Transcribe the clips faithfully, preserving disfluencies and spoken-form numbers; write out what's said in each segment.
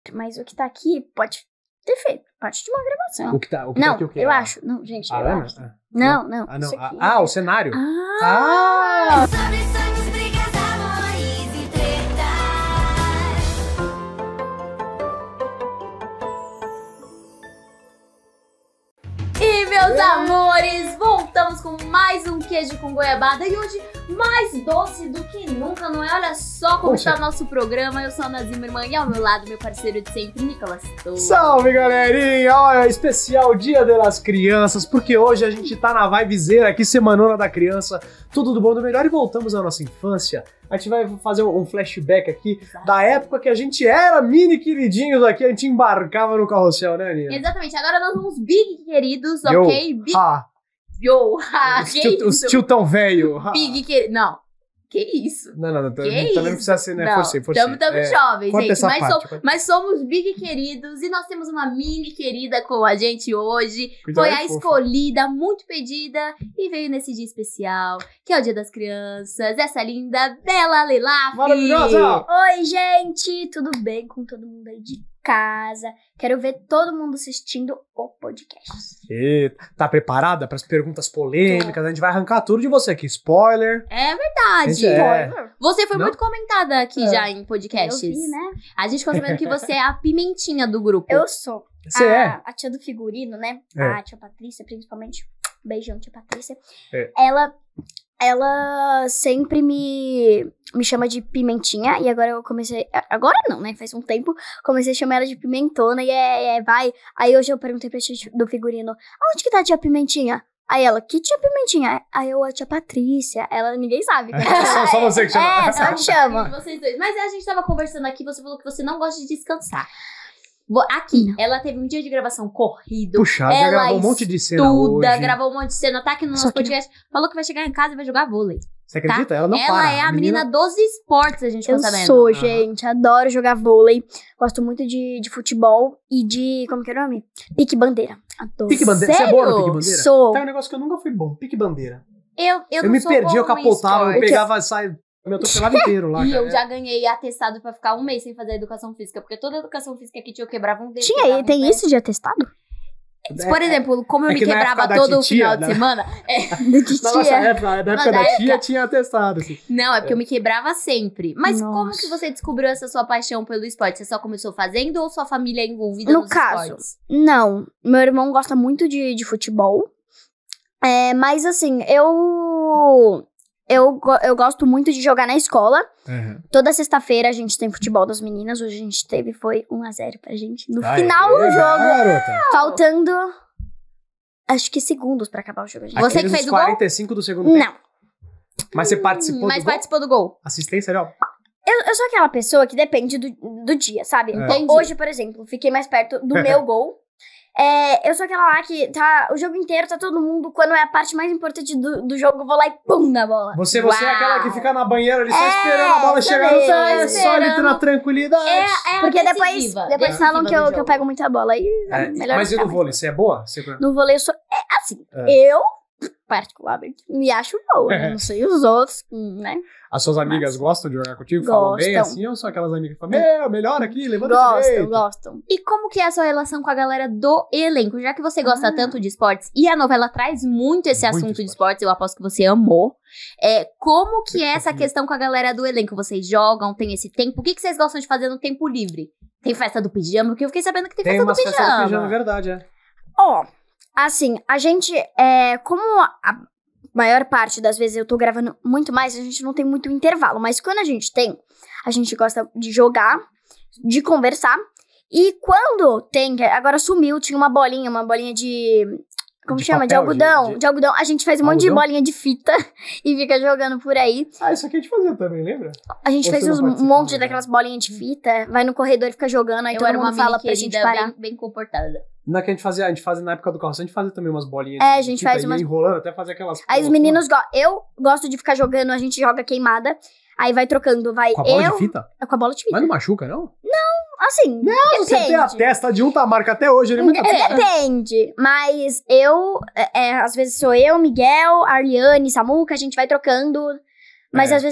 Mas o que tá aqui pode ter feito parte de uma gravação. O que tá, o que não, tá aqui o quê? eu Ah. acho. Não, gente, Ah, eu é? acho. Ah. Não, não. Ah, não. Isso Ah, aqui. ah, o cenário? Ah! Ah! Sobre sonhos, brigas, amores e tretas. E meus amores, voltamos com mais um queijo com goiabada e hoje mais doce do que nunca, não é? Olha só como Poxa. está o nosso programa. Eu sou a Nazima, minha irmã, e ao meu lado meu parceiro de sempre, Nicolas Toa. Salve, galerinha! Olha, especial Dia das Crianças, porque hoje a gente tá na vibezeira aqui, Semanona da Criança, tudo do bom do melhor, e voltamos à nossa infância. A gente vai fazer um flashback aqui Exato. da época que a gente era mini queridinhos aqui, a gente embarcava no carrossel, né, Aninha? Exatamente, agora nós somos big queridos, Yo. ok? Big... Ha, Yo, ha, os, que tio, os isso? tio tão velho. ha. Big querido, não, que isso? Não, não, não, Que também isso? não precisa ser, né? Não, Forcei, forcei. Tamo, tamo É, jovens, corta gente, essa mas, parte, som- corta. mas somos big queridos e nós temos uma mini querida com a gente hoje. Coisa Foi mais a fofa. escolhida, muito pedida e veio nesse dia especial, que é o Dia das Crianças. Essa linda Bela Lelaf. Maravilhosa! Oi, gente! Tudo bem com todo mundo aí de casa? Quero ver todo mundo assistindo o podcast. E tá preparada para as perguntas polêmicas? A gente vai arrancar tudo de você aqui. Spoiler. É verdade. Gente, é. Você foi Não? muito comentada aqui É. já em Eu podcasts. vi, né? A gente ficou sabendo que você é a pimentinha do grupo. Eu sou. Você a, é? a tia do figurino, né? É. A tia Patrícia, principalmente. Beijão, tia Patrícia. É. Ela, ela sempre me, me chama de Pimentinha. E agora eu comecei... Agora não, né? Faz um tempo. Comecei a chamar ela de Pimentona. E é, é vai. Aí hoje eu perguntei pra tia do figurino. Aonde que tá a tia Pimentinha? Aí ela, que tia Pimentinha? Aí eu, a tia Patrícia. Ela, ninguém sabe. Só, só você que chama. É, só te chama. Vocês dois. Mas a gente tava conversando aqui, você falou que você não gosta de descansar. Vo- Aqui, Não. ela teve um dia de gravação corrido. Puxa, já ela gravou um monte de cena estuda, hoje. gravou um monte de cena, tá aqui no Só nosso que- podcast. Falou que vai chegar em casa e vai jogar vôlei. Você acredita? Ela não ela para. é a menina... dos esportes, a gente Eu ficou sabendo. sou, Aham. gente. Adoro jogar vôlei. Gosto muito de, de futebol e de... Como que é o nome? Pique bandeira. Adoro. Pique bandeira. Você é boa no Sério? pique bandeira? Sou. Tá um negócio que eu nunca fui bom. Pique bandeira. Eu, eu, Eu, não me sou perdi, eu boa em capotava, eu esporte. pegava, saia, eu atropelava inteiro lá, E cara. eu já ganhei atestado pra ficar um mês sem fazer educação física, porque toda educação física que tinha eu quebrava um dedo. Tinha quebrava aí, um tem pé. isso de atestado? Por exemplo, como eu é me que na quebrava época da todo o titia, final de né? semana. De titia. Na nossa época, na época Mas da na tia, época- tinha atestado, assim. Não, é porque eu me quebrava sempre. Mas como Nossa. que você descobriu essa sua paixão pelo esporte? Você só começou fazendo ou sua família é envolvida No nos caso, esportes? Não, meu irmão gosta muito de, de futebol. É, mas assim, eu... Eu, go- eu gosto muito de jogar na escola. Toda sexta-feira a gente tem futebol das meninas. Hoje a gente teve, foi um a zero pra gente. No Aê, final do vai, jogo, garota. faltando... Acho que segundos pra acabar o jogo. gente. Você que Aqueles fez uns o gol? quarenta e cinco do segundo tempo. Não. Mas você participou Mas do gol? participou do gol. Assistência, ó. Eu, eu sou aquela pessoa que depende do, do dia, sabe? É. Então, hoje, por exemplo, fiquei mais perto do meu gol. É, eu sou aquela lá que tá o jogo inteiro, tá todo mundo. Quando é a parte mais importante do, do jogo, eu vou lá e pum na bola. Você, você é Uau. aquela que fica na banheira ali só É, esperando a bola chegar no também. pé, só ali Esperando. na tranquilidade. É, é a Porque depois, decisiva, depois decisiva falam que do eu, que eu jogo. pego muita bola. Aí É, melhor mas e ficar no mais- vôlei, você é boa? Você... No vôlei eu sou. É assim, É. eu, particularmente, me acho boa. né? Não sei os outros, hum, né? As suas amigas Mas- gostam de jogar contigo? Falam bem Gostam. assim? Ou são aquelas amigas que falam, meu, melhor aqui, levanta Gostam, direito. gostam. E como que é a sua relação com a galera do elenco? Já que você gosta Ah. tanto de esportes e a novela traz muito esse Muito assunto de esporte. esportes, eu aposto que você amou. É, como que é essa questão com a galera do elenco? Vocês jogam, tem esse tempo? O que, que vocês gostam de fazer no tempo livre? Tem festa do pijama? Porque eu fiquei sabendo que tem, Tem festa umas do festas pijama. do pijama, é verdade, é. Ó, assim, a gente, é, como a maior parte das vezes eu tô gravando muito mais, a gente não tem muito intervalo. Mas quando a gente tem, a gente gosta de jogar, de conversar. E quando tem, agora sumiu, tinha uma bolinha, uma bolinha de... Como De chama? De papel, algodão. de- De, de- algodão. A gente faz um monte de Algodão? bolinha de fita e fica jogando por aí. Ah, isso aqui a gente fazia também, lembra? A gente Ou faz você não uns- um participava, monte né? daquelas bolinhas de fita, vai no corredor e fica jogando, aí Eu todo era uma mundo fala mini pra gente querida parar. bem, bem comportada. Na que a gente fazia, a gente fazia na época do carroça, a gente fazia também umas bolinhas. É, de a gente fita, faz ia umas- enrolando até fazer aquelas. Aí os meninos gostam. Eu gosto de ficar jogando, a gente joga queimada. Aí vai trocando, vai Com a bola eu. de fita? Com a bola de fita. Mas não machuca, não? Assim, Não, você tem a depende. testa de um tá marca até hoje, ele nunca É, depende. Mas eu, é, é, às vezes sou eu, Miguel, Arliane, Samuca, a gente vai trocando. Mas É. às vezes ele,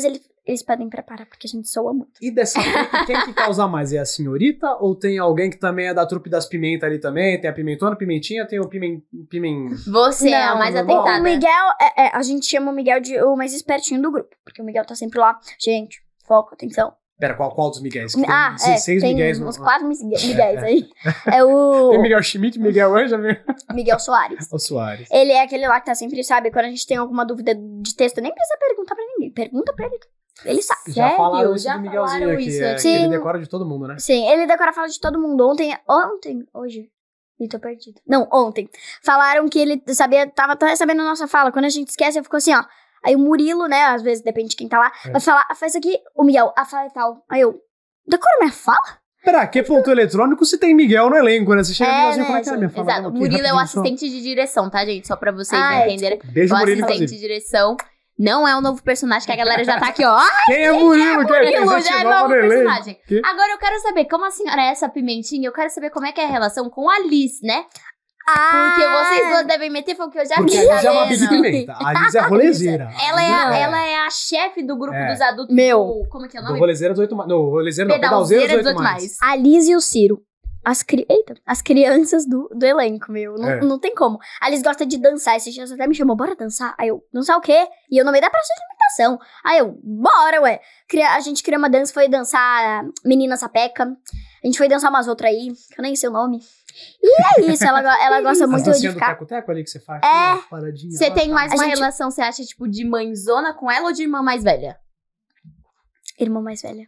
eles pedem pra parar, porque a gente soa muito. E dessa trupe, quem que causa mais? É a senhorita ou tem alguém que também é da trupe das pimentas ali também? Tem a pimentona, pimentinha, tem o pimen... pimen... Você é a Não, mais não, não. O atentada. Miguel, é, é, a gente chama o Miguel de o mais espertinho do grupo, porque o Miguel tá sempre lá. Gente, foco, atenção. Pera, qual, qual dos Miguéis? Que tem Ah, é, seis tem Miguéis uns no... quatro Miguéis Miguéis aí. É o Tem Miguel Schmidt, Miguel Anja, Miguel Soares. o Soares. Ele é aquele lá que tá sempre, sabe, quando a gente tem alguma dúvida de texto, nem precisa perguntar pra ninguém. Pergunta pra ele. Ele sabe. Já Sério? falaram isso Já do Miguelzinho falaram aqui, isso é, aqui? que ele Sim. decora de todo mundo, né? Sim, ele decora a fala de todo mundo. Ontem, ontem, hoje, eu tô perdido. Não, ontem. Falaram que ele sabia, tava até sabendo a nossa fala. Quando a gente esquece, eu fico assim, ó. Aí o Murilo, né, às vezes, depende de quem tá lá, É. vai falar, ah, faz aqui, o Miguel, a fala é tal. Aí eu, decora minha fala? Pra que ponto eletrônico se tem Miguel no elenco, né? Você chega É, no Miguelzinho, né, como é que é a minha gente? fala? Exato. O Aqui, Murilo é o rapidinho, só. assistente de direção, tá, gente? Só pra vocês Ah, é, entenderem. Beijo, O Murilo, assistente inclusive. de direção não é um novo personagem que a galera já tá aqui, ó. Ah, Quem é Murilo? Quem é quem Murilo já já é chegou novo no elenco? personagem. Que? Agora eu quero saber como a senhora é essa pimentinha. Eu quero saber como é que é a relação com a Liz, né? Porque vocês duas devem meter, foi o que eu já Porque vi. a Liz é uma né? Big Pimenta. A Liz é rolezeira. Ela é, a, É. ela é a chefe do grupo É. dos adultos. Meu. do- como é que é o Do nome? rolezeira dezoito mais. Não, rolezeira não, Pedalzeira pedalzeira dezoito dezoito mais. mais. A Liz e o Ciro. As, cri... Eita, as crianças do, do elenco, meu. Não, É. não tem como. A Liz gosta de dançar. Esses dias até me chamou, bora dançar. Aí eu, dançar o quê? E eu no meio da praça de imitação. Aí eu, bora, ué. Cria- A gente criou uma dança, foi dançar Menina Sapeca. A gente foi dançar umas outras aí, que eu nem sei o nome. E é isso, ela, go- ela gosta As muito de dancinhas do ficar... teco-teco ali que você faz. É. aqui, ó, paradinha, Você ó, tem tá. mais A uma gente- relação, você acha, tipo, de mãezona com ela ou de irmã mais velha? Irmã mais velha.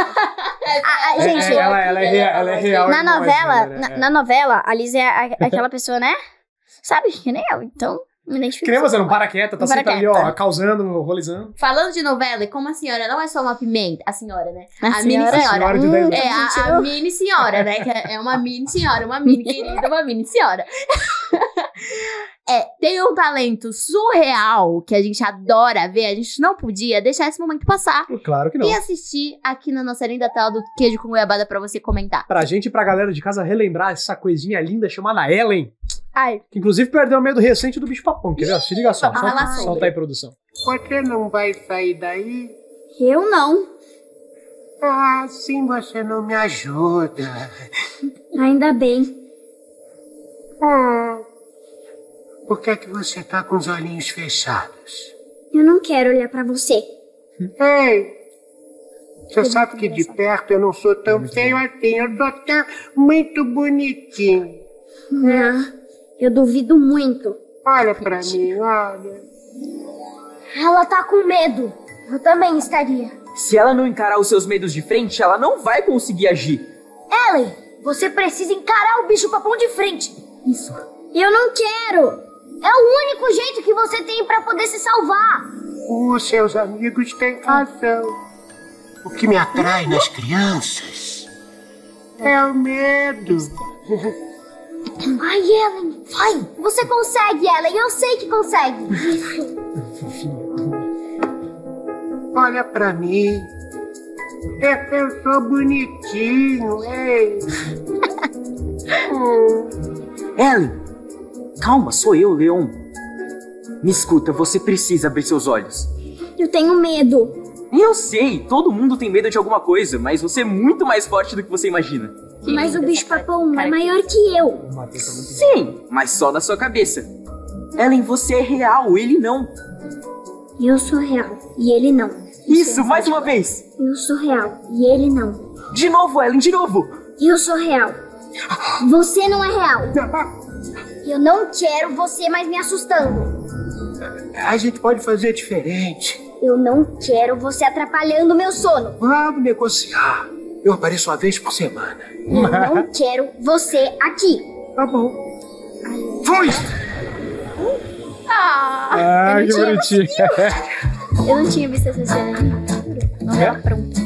a, a, É, gente, é, ela, ela é real, ela é real. na irmã mais novela, velha, na, né? na novela, a Liz é a- aquela pessoa, né? Sabe? Que nem eu, então me identifico. Que nem você, não para quieta, tá Não para sempre ali, ó, quieta. causando, rolizando. Falando de novela, e como a senhora não é só uma pimenta, a senhora, né? A A, senhora- mini A senhora. senhora de dez anos. É, a, a mini senhora, né? Que é uma mini senhora, uma mini querida, uma mini senhora. É, tem um talento surreal que a gente adora ver, a gente não podia deixar esse momento passar Claro que não. e assistir aqui na nossa linda tela do queijo com goiabada pra você comentar. Pra gente e pra galera de casa relembrar essa coisinha linda chamada Ellen, Ai, que inclusive perdeu o medo recente do bicho papão, quer ver? Se liga só, Vamos falar solta, sobre. solta aí, produção. Você não vai sair daí? eu não. Ah, assim você não me ajuda. Ainda bem. Ah, por que é que você tá com os olhinhos fechados? Eu não quero olhar pra você. Ei, você sabe que de perto eu não sou tão feio assim, eu sou até muito bonitinho. Não, eu duvido muito. Olha pra mim, olha. Ela tá com medo. Eu também estaria. Se ela não encarar os seus medos de frente, ela não vai conseguir agir. Ellen, você precisa encarar o bicho papão de frente. Isso. Eu não quero. É o único jeito que você tem pra poder se salvar. Os seus amigos têm razão. O que me atrai nas crianças é o medo. Ai, Ellen, vai. Você consegue, Ellen. Eu sei que consegue. Olha pra mim. É, eu sou bonitinho, ei. Hum. Ellen, calma, sou eu, Leon. Me escuta, você precisa abrir seus olhos. Eu tenho medo. E eu sei, todo mundo tem medo de alguma coisa, mas você é muito mais forte do que você imagina. Mas o bicho papão é maior que eu. Sim, mas só na sua cabeça. Ellen, você é real, ele não. Eu sou real e ele não. Isso, mais uma vez. Eu sou real e ele não. De novo, Ellen, de novo. Eu sou real. Você não é real. Eu não quero você mais me assustando. A gente pode fazer diferente. Eu não quero você atrapalhando o meu sono. Vamos negociar. Eu apareço uma vez por semana. Eu não quero você aqui. Tá bom. Fui! Ah, eu que não tinha bonitinho. Eu não tinha visto essa cena. Novela pronta.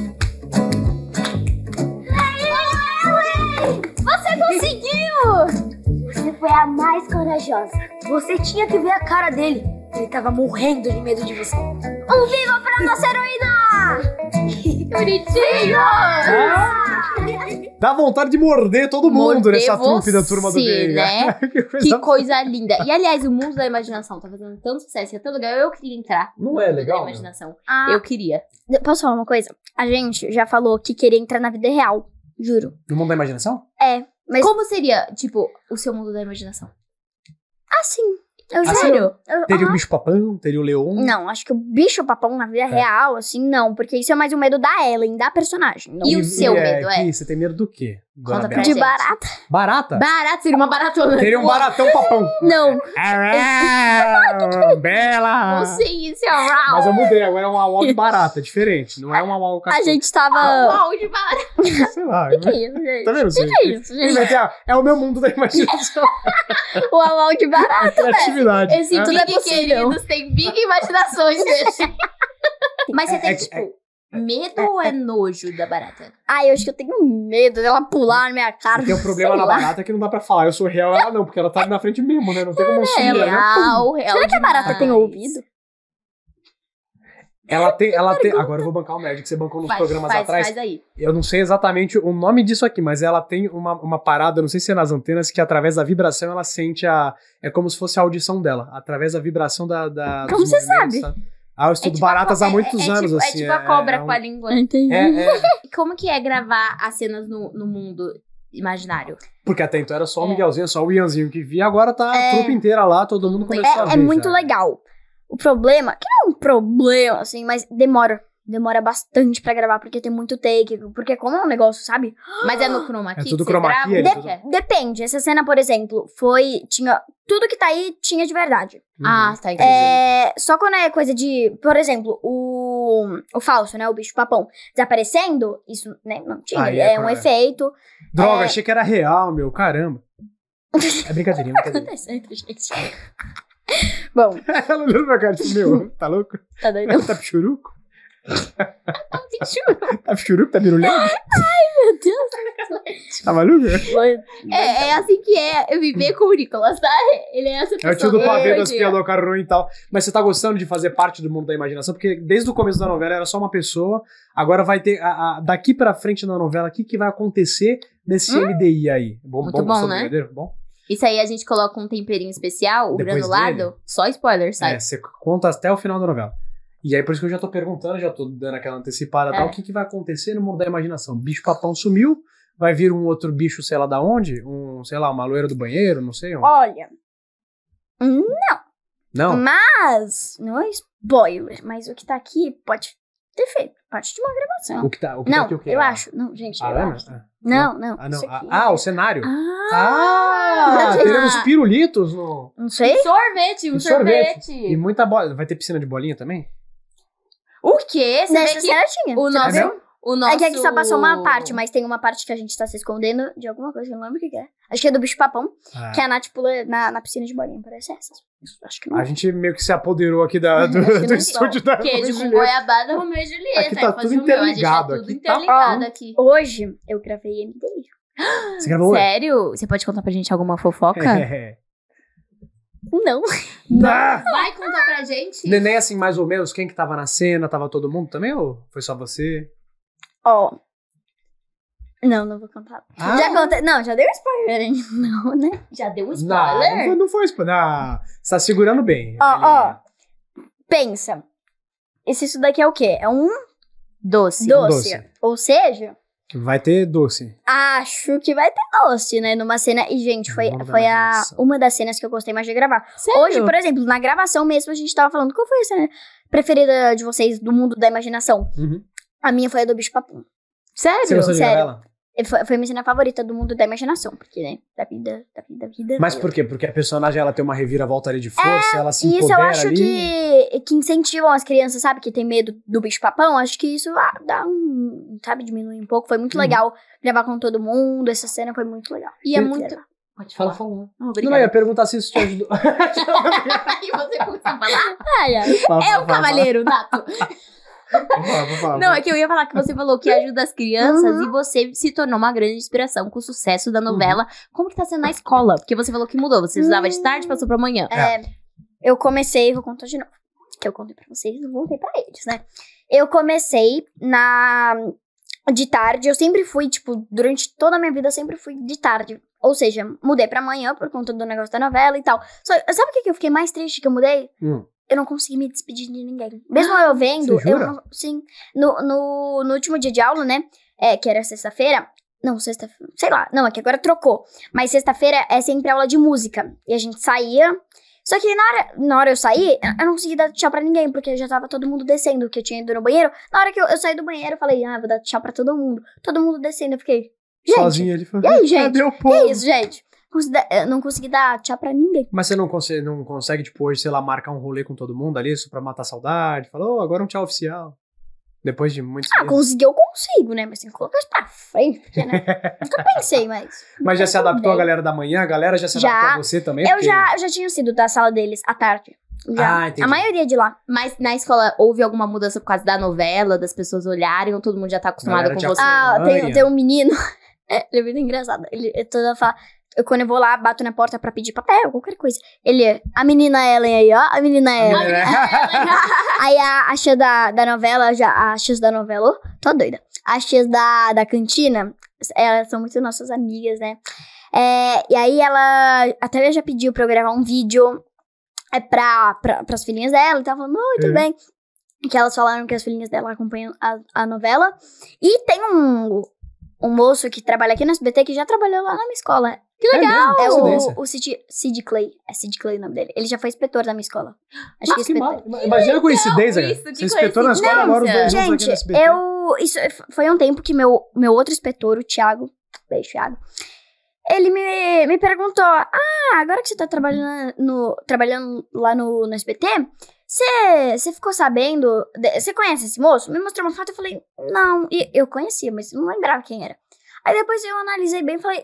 Você conseguiu! Você foi a mais corajosa. Você tinha que ver a cara dele. Ele tava morrendo de medo de você. Um viva pra nossa heroína! Bonitinho! Ah! Dá vontade de morder todo mundo Morder nessa trupe da turma do você, Veiga. né? que coisa... Que coisa linda. E, aliás, o mundo da imaginação tá fazendo tanto sucesso, é tão legal. Eu queria entrar Não no é mundo legal, da né? imaginação. Ah, Eu queria. posso falar uma coisa? A gente já falou que queria entrar na vida real. Juro. No mundo da imaginação? É, mas Como seria, tipo, o seu mundo da imaginação? assim. Eu Assim, juro. Eu- Teria o aham. bicho-papão, teria o leão. Não, acho que o bicho-papão na vida real, assim, não. Porque isso é mais o medo da Ellen, da personagem. Não E o seu medo, é? Gui, você tem medo do quê? Dona Conta pra Bela? de gente. barata. Barata? Barato, seria uma baratona. Teria um baratão papão. Não. Ah, Bela! Você isso é um Mas eu mudei, agora é um au de barata, é diferente. Não é um au A gente tava... Uau, de barata. Sei lá. O que é isso, gente? Tá vendo? O que é isso, gente? É, é o meu mundo da imaginação. O au de barata. Criatividade. Esse né? tudo é possível. queridos, tem big imaginações, gente. Mas você É- tem, é- tipo, medo ou é nojo da barata? Ai, eu acho que eu tenho medo dela pular na minha cara. E tem um problema Sei na lá. barata que não dá pra falar. Eu sou real, ela não, porque ela tá ali na frente mesmo, né? Não tem como sumir. Ela, Real, real Será que a barata tem demais. ouvido? ela tem, ela tem. Agora eu vou bancar o médico que você bancou nos Faz, programas faz, atrás. faz aí. Eu não sei exatamente o nome disso aqui, mas ela tem uma, uma parada, não sei se é nas antenas, que através da vibração ela sente a. É como se fosse a audição dela. Através da vibração da. da Como dos você movimentos, sabe? tá? Ah, eu estudo tipo a baratas co- há muitos é, é anos, tipo, assim. É tipo a cobra é com um- a língua. Entendi. É, é, E como que é gravar as cenas no, no mundo imaginário? porque até então era só o É. Miguelzinho, só o Ianzinho que via, agora tá a É. trupe inteira lá, todo mundo começou a ver. É, é muito já. legal. O problema, que não é um problema, assim, mas demora. Demora bastante pra gravar, porque tem muito take. Porque como é um negócio, sabe? Mas é no chroma key É tudo que você chroma grava? key, é Como tudo- que é? Depende. Essa cena, por exemplo, foi... Tinha... Tudo que tá aí tinha de verdade. Uhum. Ah, tá, entendi. É, só quando é coisa de... Por exemplo, o... O falso, né? O bicho-papão desaparecendo. Isso, né? Não tinha. Ah, é é, um é. efeito. Droga, É. achei que era real, meu, caramba. É brincadeirinha, brincadeira. Acontecendo, gente. Bom, Ela olhando pra cara, tipo, meu, tá louco? tá doido? Tá pichuruco? Tá pichuruco? Tá birulhando? Meu Deus. Tá maluco? É, é assim que é viver com o Nicolas, tá? Ele é essa pessoa. É o tio do pavê das verde. piadas do carro ruim e tal. Mas você tá gostando de fazer parte do mundo da imaginação? Porque desde o começo da novela era só uma pessoa. Agora vai ter, a- a- daqui pra frente na novela, o que, que vai acontecer nesse M D I aí? Bom, Muito bom, gostou do né? brigadeiro? Bom? Isso aí a gente coloca um temperinho especial, o Depois granulado. dele? Só spoiler, sabe? É, você conta até o final da novela. E aí, por isso que eu já tô perguntando, já tô dando aquela antecipada e É. tal, o que, que vai acontecer no mundo da imaginação? Bicho papão sumiu, vai vir um outro bicho, sei lá da onde? Um, sei lá, uma loira do banheiro, não sei. Um... Olha, Não? mas... Não é spoiler, mas o que tá aqui pode ter feito parte de uma gravação. O que tá, o que tá Não, aqui, o que eu é? acho. Não, gente, A eu lâmina? acho. Ah, Não, não. Ah, não. isso Ah, aqui. ah, o cenário. Ah, Ah, gente. teremos pirulitos no... não sei. Sorvete, um E sorvete. sorvete. E muita bola. Vai ter piscina de bolinha também? O quê? Você vê Nessa que cena tinha. o Você nosso... viu? O nosso... É que aqui só passou uma parte, mas tem uma parte que a gente tá se escondendo de alguma coisa, que eu não lembro o que que é. Acho que é do bicho-papão, Ah, que a Nath pula na, na piscina de bolinha, parece essa. Isso, acho que não. a gente meio que se apoderou aqui da, do, Acho que do não. estúdio da Queijo Romeu e com Julieta. goiabada, Romeu e Julieta. Aqui tá Aí tudo fazia o meu, a gente interligado, é tudo aqui tá- interligado aqui. Hoje eu gravei M D I. Você gravou hoje? Sério? Você pode contar pra gente alguma fofoca? É. Não. Ah! Vai contar pra gente? Neném, assim, mais ou menos, quem que tava na cena? Tava todo mundo também ou foi só você? Ó. Não, não vou contar. Ah. Já contei. Não, já deu spoiler, hein? Não, né? Já deu um Não, spoiler? não foi, não foi spoiler. Não, você tá segurando bem. Ó, Ele- ó. Pensa. Esse isso daqui é o quê? É um Doce. doce. doce. Ou seja, Vai ter doce. acho que vai ter doce, né? Numa cena. E, gente, foi, Mundo da foi a, imaginação. uma das cenas que eu gostei mais de gravar. Sério? Hoje, por exemplo, na gravação mesmo, a gente tava falando qual foi a cena preferida de vocês do mundo da imaginação. Uhum. A minha foi a do bicho papum. Sério? Você gostou de sério. gravar ela? E Foi, foi a minha cena favorita do mundo da imaginação. Porque, né? Da vida, da vida, da vida. Mas por quê? Porque a personagem ela tem uma reviravolta ali de força, ela se E isso eu empodera acho ali. que, que incentivam as crianças, sabe? Que tem medo do bicho-papão. Acho que isso ah, dá um. Sabe? Diminui um pouco. Foi muito Uhum. legal gravar com todo mundo. Essa cena foi muito legal. E é Sim. muito... Pode Fala, falar. fala. Oh, Não, eu ia obrigada. perguntar se isso te ajudou. E você começou a falar? Ai, ai. Fala, É fala, o cavaleiro, Nato. fala, fala, fala. Não, é que eu ia falar que você falou que ajuda as crianças Uhum. e você se tornou uma grande inspiração com o sucesso da novela. Como que tá sendo na escola? Porque você falou que mudou. Você estudava de tarde, passou pra manhã. É, eu comecei, vou contar de novo. Que eu contei pra vocês, eu voltei pra eles, né? Eu comecei na de tarde. Eu sempre fui, tipo, durante toda a minha vida, eu sempre fui de tarde. Ou seja, mudei pra manhã por conta do negócio da novela e tal. Só, sabe o que que eu fiquei mais triste que eu mudei? Hum. Eu não consegui me despedir de ninguém. Mesmo eu vendo, Você eu jura? não. Sim. No, no, no último dia de aula, né? É, que era sexta-feira. Não, sexta. Sei lá. Não, é que agora trocou. Mas sexta-feira é sempre aula de música. E a gente saía. Só que na hora, na hora eu saí, eu não consegui dar tchau pra ninguém, porque já tava todo mundo descendo, que eu tinha ido no banheiro. Na hora que eu, eu saí do banheiro, eu falei, ah, vou dar tchau pra todo mundo. Todo mundo descendo. Eu fiquei. Gente, Sozinho ele falou. e aí, gente? Cadê o que povo? isso, gente? Consegui dar- Eu não consegui dar tchau pra ninguém. Mas você não consegue, não consegue, tipo, hoje, sei lá, marcar um rolê com todo mundo ali, só pra matar a saudade? Falou, oh, agora um tchau oficial. Depois de muitos Ah, meses. conseguir eu consigo, né? Mas tem que colocar isso pra frente, porque, né? Nunca pensei, mas. Mas já se adaptou a galera da manhã? A galera já se Já. adaptou a você também? Eu Porque- já, eu já tinha sido da sala deles à tarde. Já. Ah, entendi. A maioria de lá. Mas na escola houve alguma mudança por causa da novela, das pessoas olharem, ou todo mundo já tá acostumado Galera com te você? Ah, Olha. tem, tem um menino. É, ele é muito engraçado. Ele é toda fala. Eu, quando eu vou lá, bato na porta pra pedir papel, qualquer coisa. Ele é. A menina Ellen aí, ó. A menina Ellen. Aí a, a X da, da novela, já, a X da novela, oh, tô doida. A X da, da cantina, elas são muito nossas amigas, né? É, e aí ela até já pediu pra eu gravar um vídeo é, pra, pra, pras filhinhas dela e tava falando, oi, tudo É. bem? Que elas falaram que as filhinhas dela acompanham a, a novela. E tem um, um moço que trabalha aqui no S B T que já trabalhou lá na minha escola. Que legal! É coincidência. o, o Cid, Cid Clay. É Cid Clay o nome dele. Ele já foi inspetor da minha escola. Acho Ah, que que inspetor. mal. Imagina a coincidência, cara. isso, que Você inspetou na escola, coincidência. agora os dois juntos aqui Gente, no S B T. eu. Isso foi um tempo que meu, meu outro inspetor, o Thiago. Beijo, Thiago. Ele me, me perguntou: Ah, agora que você tá trabalhando, no, trabalhando lá no, no S B T, você você ficou sabendo. de- Você conhece esse moço? Me mostrou uma foto e eu falei: Não, e eu conhecia, mas não lembrava quem era. Aí depois eu analisei bem e falei.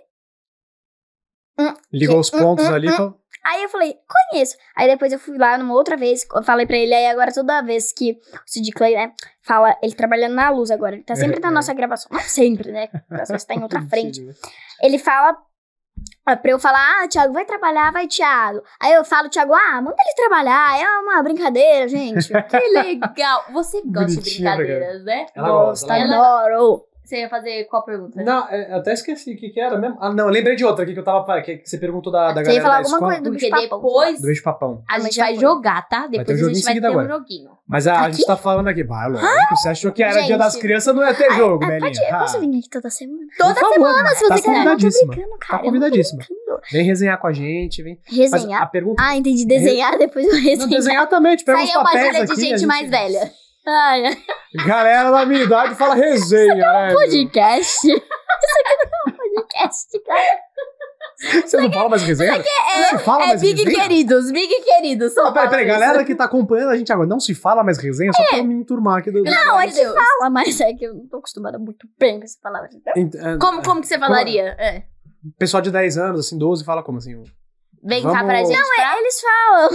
Ligou os Hum, pontos hum, ali e hum. falou, Aí eu falei, conheço. Aí depois eu fui lá numa outra vez, eu falei pra ele, aí agora toda vez que o Cid Clay, né, fala, ele trabalhando na luz agora, ele tá sempre na É. nossa gravação, não sempre, né, às vezes tá em outra frente. "Mentira." Ele fala ah, pra eu falar, ah, Thiago, vai trabalhar, vai, Thiago. Aí eu falo, Thiago, ah, manda ele trabalhar, é uma brincadeira, gente. Que legal! Você gosta de Bonitinha, brincadeiras, né? Ela gosta, Gosto, ela adoro. Você ia fazer qual pergunta? Não, é, eu até esqueci o que, que era mesmo. Ah, não, eu lembrei de outra aqui que eu tava. Que, que você perguntou da, da Você ia galera falar da alguma escola. coisa do Porque bicho papão. depois Do ex-papão. a Mas gente já vai foi. jogar, tá? ter um Depois a joguinho gente em vai seguida ter um agora. joguinho. Mas a, a Aqui? gente tá falando aqui. Vai, lógico. Você achou que era Gente. dia das crianças, não ia ter jogo, Ah, Belinha. pode, eu posso Ah, vir aqui toda semana? por Toda favor, semana, se tá você quiser. Eu não tô convidadíssima. brincando, Tá cara. eu não tô convidadíssima. brincando. Vem resenhar com a gente, vem. Mas Resenhar? a pergunta. Ah, entendi. Desenhar, depois eu Não, resenhar. desenhar também, te pega Isso uns aí é uma papéis gíria de aqui, a gente mais velha. Ai, ai. Galera da minha idade fala resenha, né? meu? Podcast. Isso aqui não é um podcast, cara. Você não fala mais resenha? É, Você fala é mais Big resenha? Queridos, Big Queridos. só Não, peraí, peraí, fala galera isso. que tá acompanhando a gente agora, não se fala mais resenha, só pra me enturmar aqui do... Não, Não, é a gente fala, mas é que eu não tô acostumada muito bem com essa palavra. Ent- é, Como, como que você falaria? É. Pessoal de dez anos, assim, doze, fala como assim? Vem cá Vamos- pra gente. Não, pra- é, eles falam.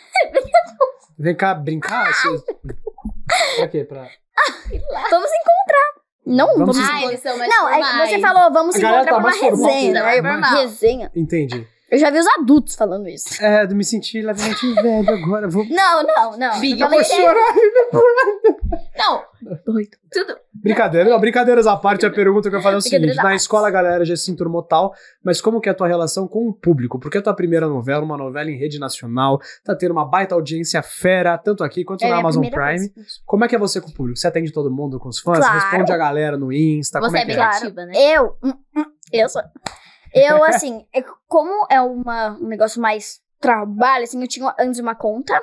Vem cá brincar? Vocês... Pra quê? Pra... Vamos se encontrar. Não, Vamos vamos, se se Ah, encontrar. eles são mais Não, é que formais. você falou, vamos A se galera encontrar tá pra uma mais formal que resenha. não, né? é Uma normal. resenha. Entendi. Eu já vi os adultos falando isso. É, de me sentir levemente velho agora, vou... Não, não, não. Big, Eu falei, vou chorar. Não, doido. tudo. Brincadeira, não, brincadeiras à parte, a pergunta que eu falei é o seguinte, Brincadeiras à na parte. escola a galera já se enturmou tal, mas como que é a tua relação com o público? Porque a tua primeira novela, uma novela em rede nacional, tá tendo uma baita audiência fera, tanto aqui quanto É na minha Amazon primeira Prime. vez. Como é que é você com o público? Você atende todo mundo com os fãs? Claro. Responde a galera no Insta? Você como é é que bem é? Claro. ativa, né? Eu, hum, hum, eu sou. Eu, assim, é- como é uma, um negócio mais trabalho, assim, eu tinha antes uma conta.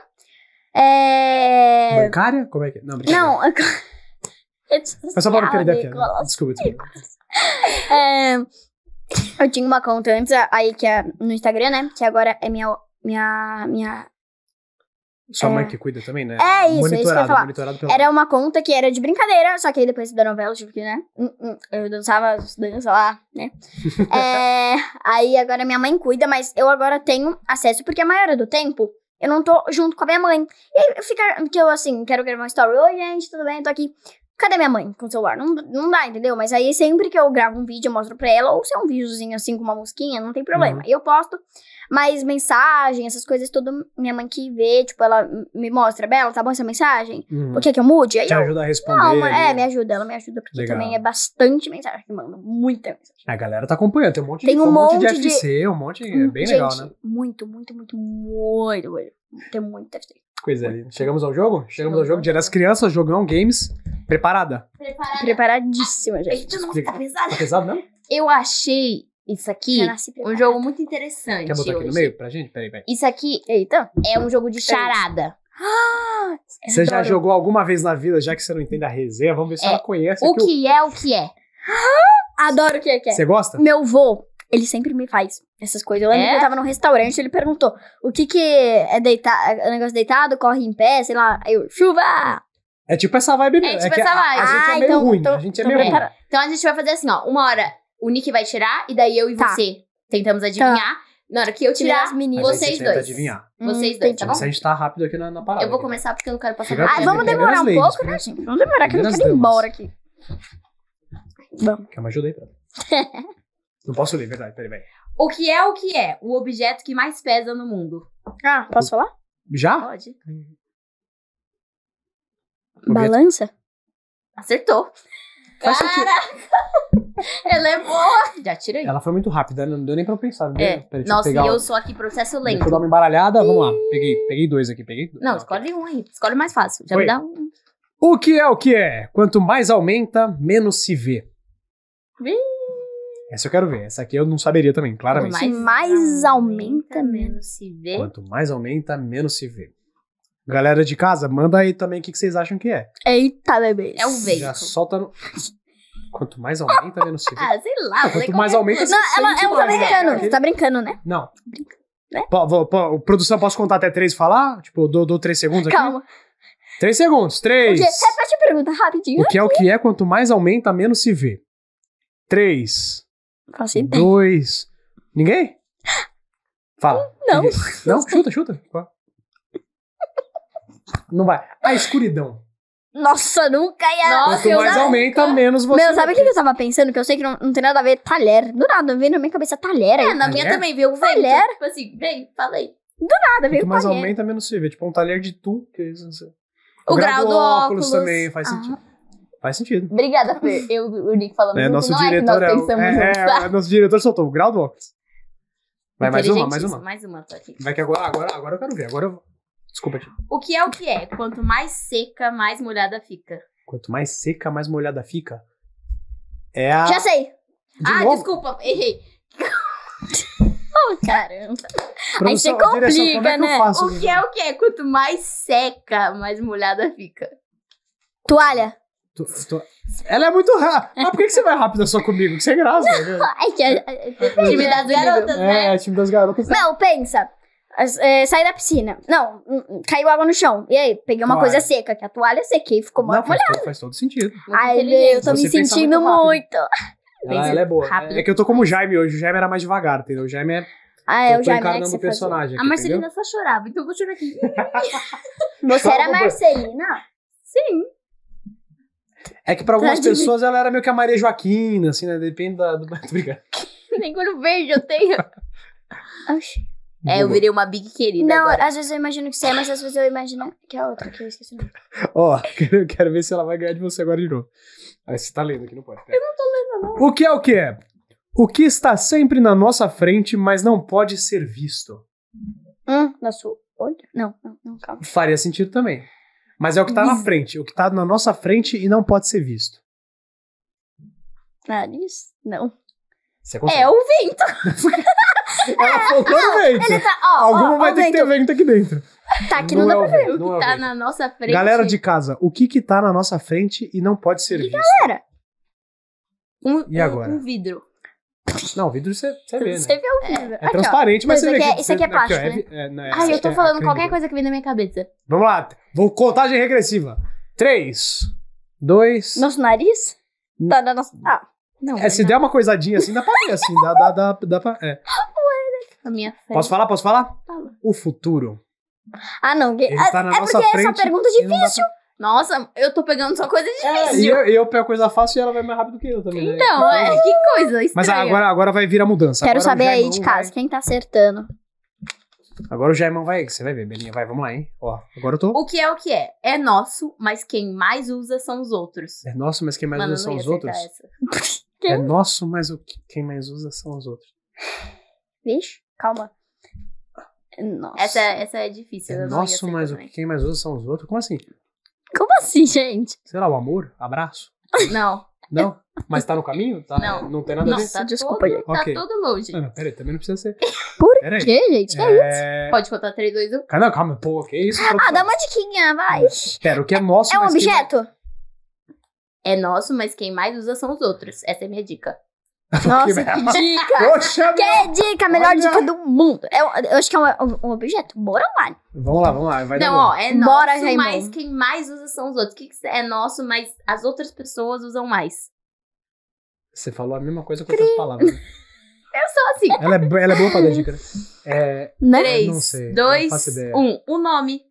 É. Bancária? Como é que é? Não, brincadeira. Não, Mas só para não perder a piada. Nicolas. Desculpa, desculpa. É, eu tinha uma conta antes, aí que é no Instagram, né? Que agora é minha. Minha. minha Sua É. mãe que cuida também, né? É isso, é isso que eu ia monitorado, falar. monitorado pela... Era uma conta que era de brincadeira, só que aí depois da novela, tipo que, né? hum, hum, Eu dançava as danças lá, né? É, aí agora minha mãe cuida, mas eu agora tenho acesso, porque a maioria do tempo eu não tô junto com a minha mãe. E aí fica que eu, assim, quero gravar uma story. Oi, gente, tudo bem? Tô aqui. cadê minha mãe com o celular? Não, não dá, entendeu? Mas aí sempre que eu gravo um vídeo, eu mostro pra ela, ou se é um videozinho assim com uma musiquinha, não tem problema. Uhum. E eu posto, mas mensagem, essas coisas, tudo minha mãe que vê, tipo, ela me mostra, Bela, tá bom essa mensagem? Uhum. Por que que eu mude? Aí Te eu, ajuda a responder. não, mas- é, né? me ajuda, ela me ajuda, porque Legal. também é bastante mensagem que manda, muita mensagem. A galera tá acompanhando, tem um monte Tem de, um um monte de monte de- F C, um monte, é bem Gente, legal, né? muito, muito, muito, muito, muito. Tem muito F C. Coisa ali. Chegamos ao jogo? Chegamos ao jogo, Dia das Crianças, jogão, games. Preparada? Preparada. Preparadíssima, gente. Eita, nossa, tá pesada. Tá pesado, não? Eu achei isso aqui Já nasci um preparada. jogo muito interessante. Quer botar aqui no hoje. meio pra gente? Peraí, peraí. Isso aqui Eita. é um jogo de charada. Você já adoro. jogou alguma vez na vida, já que você não entende a resenha? Vamos ver se É, ela conhece. O aqui que é o que é? Adoro o que é que é. Você gosta? Meu vô, ele sempre me faz essas coisas. Eu lembro É? que eu tava num restaurante, ele perguntou o que que é deitar, é negócio deitado, corre em pé, sei lá. Aí eu, chuva! É tipo essa vibe mesmo. É tipo que essa a- vibe. A, gente é Ah, meio então- ruim. então- a gente é então meio ruim. prepara- Então a gente vai fazer assim, ó. Uma hora o Nick vai tirar e daí eu e Tá. você tentamos adivinhar. Na hora que eu tirar, As meninas. Mas aí vocês você tenta dois. adivinhar. Vocês Hum, dois, entendi. tá bom? Mas se a gente tá rápido aqui na, na parada. Eu vou aqui. começar porque eu não quero passar Fica- Ah, muito vamos tempo. demorar um Primeiras pouco, né, ladies, gente? Vamos demorar que eu não Primeiras quero ir damas. embora aqui. Vamos. Quer uma ajuda aí? Pera. Não posso ler, verdade. Peraí, peraí. O que é o que é? O objeto que mais pesa no mundo. Ah, posso falar? Já? Pode. Objeto- Balança? Acertou. Faz sentido. Ela é boa. Já tirei. Ela foi muito rápida, não deu nem pra eu pensar. Não deu? É. Peraí, deixa eu Nossa, pegar e o- eu sou aqui processo Deixa lento. eu dar uma embaralhada. Vamos lá. Peguei, peguei dois aqui. Peguei dois. Não, ok. escolhe um aí. Escolhe o mais fácil. Já Oi. me dá um. O que é o que é? Quanto mais aumenta, menos se vê. Ih. Essa eu quero ver. Essa aqui eu não saberia também, claramente. Que mais aumenta, menos se vê. Quanto mais aumenta, menos se vê. Galera de casa, manda aí também o que que vocês acham que é. Eita, bebê. É o Já veículo. solta no... Quanto mais aumenta, menos se vê. Ah, sei lá. Quanto falei mais qualquer aumenta, coisa. Não, você ela, sente ela tá mais, né? brincando. Você tá brincando, né? Não. Né? Pô, vou- pô, produção, posso contar até três e falar? Tipo, eu dou, dou três segundos aqui? Calma. Três segundos. Três. Porque, repete a pergunta rapidinho. O que é o que é? Quanto mais aumenta, menos se vê. Três. Faço ideia. Dois. Ninguém? Fala. Não. Ninguém. Não? Chuta, chuta. Não vai. A escuridão. Nossa, nunca ia. Nossa, Quanto eu mais não- aumenta, menos você Meu, sabe vê. o que que eu tava pensando? Que eu sei que não, não tem nada a ver. Talher. Do nada, veio na minha cabeça talher aí. É, na minha Talher? também veio o vento. Talher? Tipo assim, vem, falei. Nada, veio Quanto mais talher. aumenta, menos se vê. Tipo um talher de tu. Que é isso, não sei. O grau do óculos. também faz Ah. sentido. Faz sentido. Obrigada, Fer. Eu, o Nick falando É, junto, nosso não é que diretor nós é, o- pensamos é, juntos, é, tá? é, nosso diretor soltou o grau do óculos. Vai mais uma, mais uma. Inteligentíssimo. Mais uma, tô aqui. Vai que agora, agora, agora eu quero ver. Agora eu... Desculpa, tio. O que é o que é? Quanto mais seca, mais molhada fica. Quanto mais seca, mais molhada fica. É a... Já sei. De ah, novo? desculpa, errei. Oh, caramba. Aí você Produção, direção, como é complica, que eu né? faço O que é o que é? Quanto mais seca, mais molhada fica. Toalha. Tu- tu- Ela é muito rápida. Ah, por que que você vai rápida só comigo? Que sem graça. né? Ai, que. é- é- Time das garotas, né? É, time das garotas. Meu, pensa. As- é, saí da piscina. Não, hum, hum, caiu água no chão. E aí, peguei uma Toalha. coisa seca, que a toalha sequei e ficou Não, molhada. faz, todo, faz todo sentido. Muito Ai, meu, inteligente. eu tô Você me pensa sentindo muito rápido. muito. Ela, Pensa ela é boa. rápido. É que eu tô como o Jaime hoje. O Jaime era mais devagar, entendeu? O Jaime é. Ah, é eu o tô Jaime, né, que encarnando você o personagem. A Aqui, Marcelina só chorava, então eu vou chorar aqui. Você Calma, era pô. Marcelina? Sim. entendeu? É que pra algumas Tadinha. pessoas ela era meio que a Maria Joaquina, assim, né? Depende da. Do... Tô brincando. Nem cor verde eu tenho. Oxi. É, eu virei uma big querida Não, agora. às vezes eu imagino que você é, mas às vezes eu imagino que é outra, que eu esqueci o nome. Ó, quero, quero ver se ela vai ganhar de você agora de novo. Aí você tá lendo aqui, não pode. Eu não tô lendo, não. O que é o que é? O que está sempre na nossa frente, mas não pode ser visto. Hum, na sua olho? Não, não, não, calma. Faria sentido também. Mas é o que tá na frente. O que tá na nossa frente e não pode ser visto. Nariz? Não. Você consegue. É o vento. Ela focou no vento. Ele tá, ó, Alguma ó, vai ó, ter que ter vento aqui dentro. Tá, aqui não, dá é pra o ver. vento, O não é que o tá vento. na nossa frente. Galera de casa, o que que tá na nossa frente e não pode ser visto? Galera, um, E agora? Um, um vidro. Não, vidro você, você vê, você né? vê o vidro. É Aqui, ó. transparente, mas Não, você isso vê aqui que... é- isso aqui é aqui, ó, plástico, vi- é, não, é- Ai, eu é tô falando acrílico. qualquer coisa que vem na minha cabeça. Vamos lá. Vou contagem regressiva. Três, dois... Nosso nariz? N- Tá na nossa... Ah, Não, É, se der uma coisadinha assim, dá pra ver, assim. Dá, dá, dá, dá pra... É. na minha frente. Posso falar? Posso falar? Fala. O futuro. ah não. Ele ah, tá na é nossa porque frente. essa pergunta é e não dá difícil. pra- Nossa, eu tô pegando só coisa E difícil. eu, eu pego coisa fácil e ela vai mais rápido que eu também. né? Então, é, que coisa estranha. Mas agora, agora vai vir a mudança. Quero Agora o saber aí Jaimão de casa, vai- quem tá acertando. Agora o Jaimão vai. Você vai ver, Belinha. Vai, vamos lá, hein? Ó, agora eu tô. O que é o que é? É nosso, mas quem mais usa são os outros. É nosso, mas quem mais Mano, usa eu são não os ia outros? acertar essa. É nosso, mas o que- quem mais usa são os outros. Vixe, calma. Nossa. Essa, essa é difícil. É eu não ia nosso, acertar mas o também. que quem mais usa são os outros? Como assim? Como assim, gente? Sei lá, o amor? Abraço? Não, Não? Mas tá no caminho? Tá, Não. não tem nada a não, ver? tá, Desculpa, todo, gente. tá Ok. todo longe. Não, não, peraí, também não precisa ser. Por Peraí. quê, gente? Que é isso? É... Pode contar três, dois, um. Calma, calma, pô, que isso? Ah, dá uma diquinha, vai. Pera, o que é nosso, É um mas quem mais- objeto? É nosso, mas quem mais usa são os outros. Essa é a minha dica. Nossa, vai- que dica! Poxa, Que dica, a melhor Olha. dica do mundo. Eu, eu acho que é um, um- um objeto. Bora lá. Vamos lá, vamos lá. Vai dar Não, bom. ó, é Bora, nosso, Raimon. mas quem mais usa são os outros. O que, que é nosso, mas as outras pessoas usam mais? Você falou a mesma coisa com outras palavras. né? Eu sou assim. Ela é, ela é boa pra dar dica, né? É... Né? Três, não sei, dois, não faço ideia. um. O nome.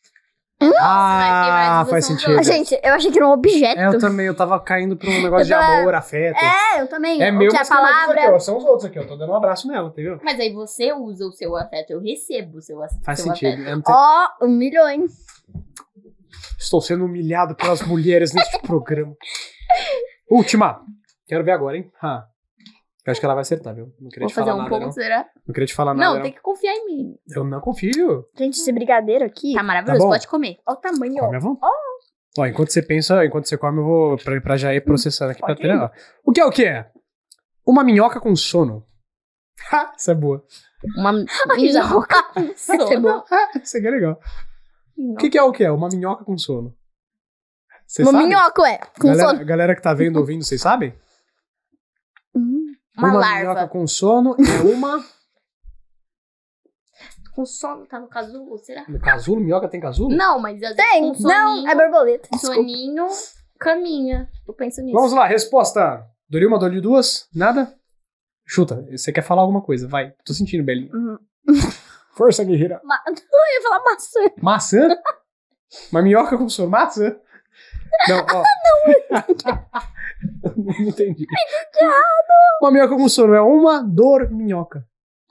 Ah, usa faz são os sentido. Ah, gente, eu achei que era um objeto. É, eu também, eu tava caindo pra um negócio de Eu tava- amor, afeto. É, eu também. É o meu, que a mas quem mais usa palavra. aqui, ó, são os outros aqui, eu tô dando um abraço nela, entendeu? Mas aí você usa o seu afeto, eu recebo o seu, a- Faz seu sentido. afeto. Eu não tenho- Ó, um milhões. Estou sendo humilhado pelas mulheres neste programa. Última. Quero ver agora, hein? Ah. Eu acho que ela vai acertar, viu? Não queria Vou te fazer falar um nada, ponto, não. será? Não queria te falar nada, Não, não. tem que confiar em mim. Eu não confio. Gente, esse brigadeiro aqui. Tá maravilhoso, Tá bom. pode comer. Olha o tamanho, ó. Come, vamos? Ó, enquanto você pensa, enquanto você come, eu vou pra, pra já ir processando aqui pra Pode ter. ó. O que é o que é? Uma minhoca com sono. Ha, isso é boa. Uma minhoca com Essa é boa. Ah, isso aqui é legal. O que, que é o que é? Uma minhoca com sono. Vocês Uma sabem? minhoca, ué. Com galera, sono. galera que tá vendo, ouvindo, vocês sabem? Hum. Uma larva. minhoca com sono é uma... Com sono, tá no casulo, será? Casulo? Minhoca tem casulo? Não, mas às vezes Tem. com soninho, Não, é borboleta. Desculpa. soninho, caminha. Eu penso nisso. Vamos lá, resposta. Dou-lhe uma, dou-lhe duas? Nada? Chuta, você quer falar alguma coisa, vai. Tô sentindo, Belinha. Hum. Força, guerreira. Ma- Eu ia falar maçã. Maçã? Uma minhoca com sono? Maçã? Não, ó. Não, não entendi. Uma minhoca com sono é uma dor minhoca.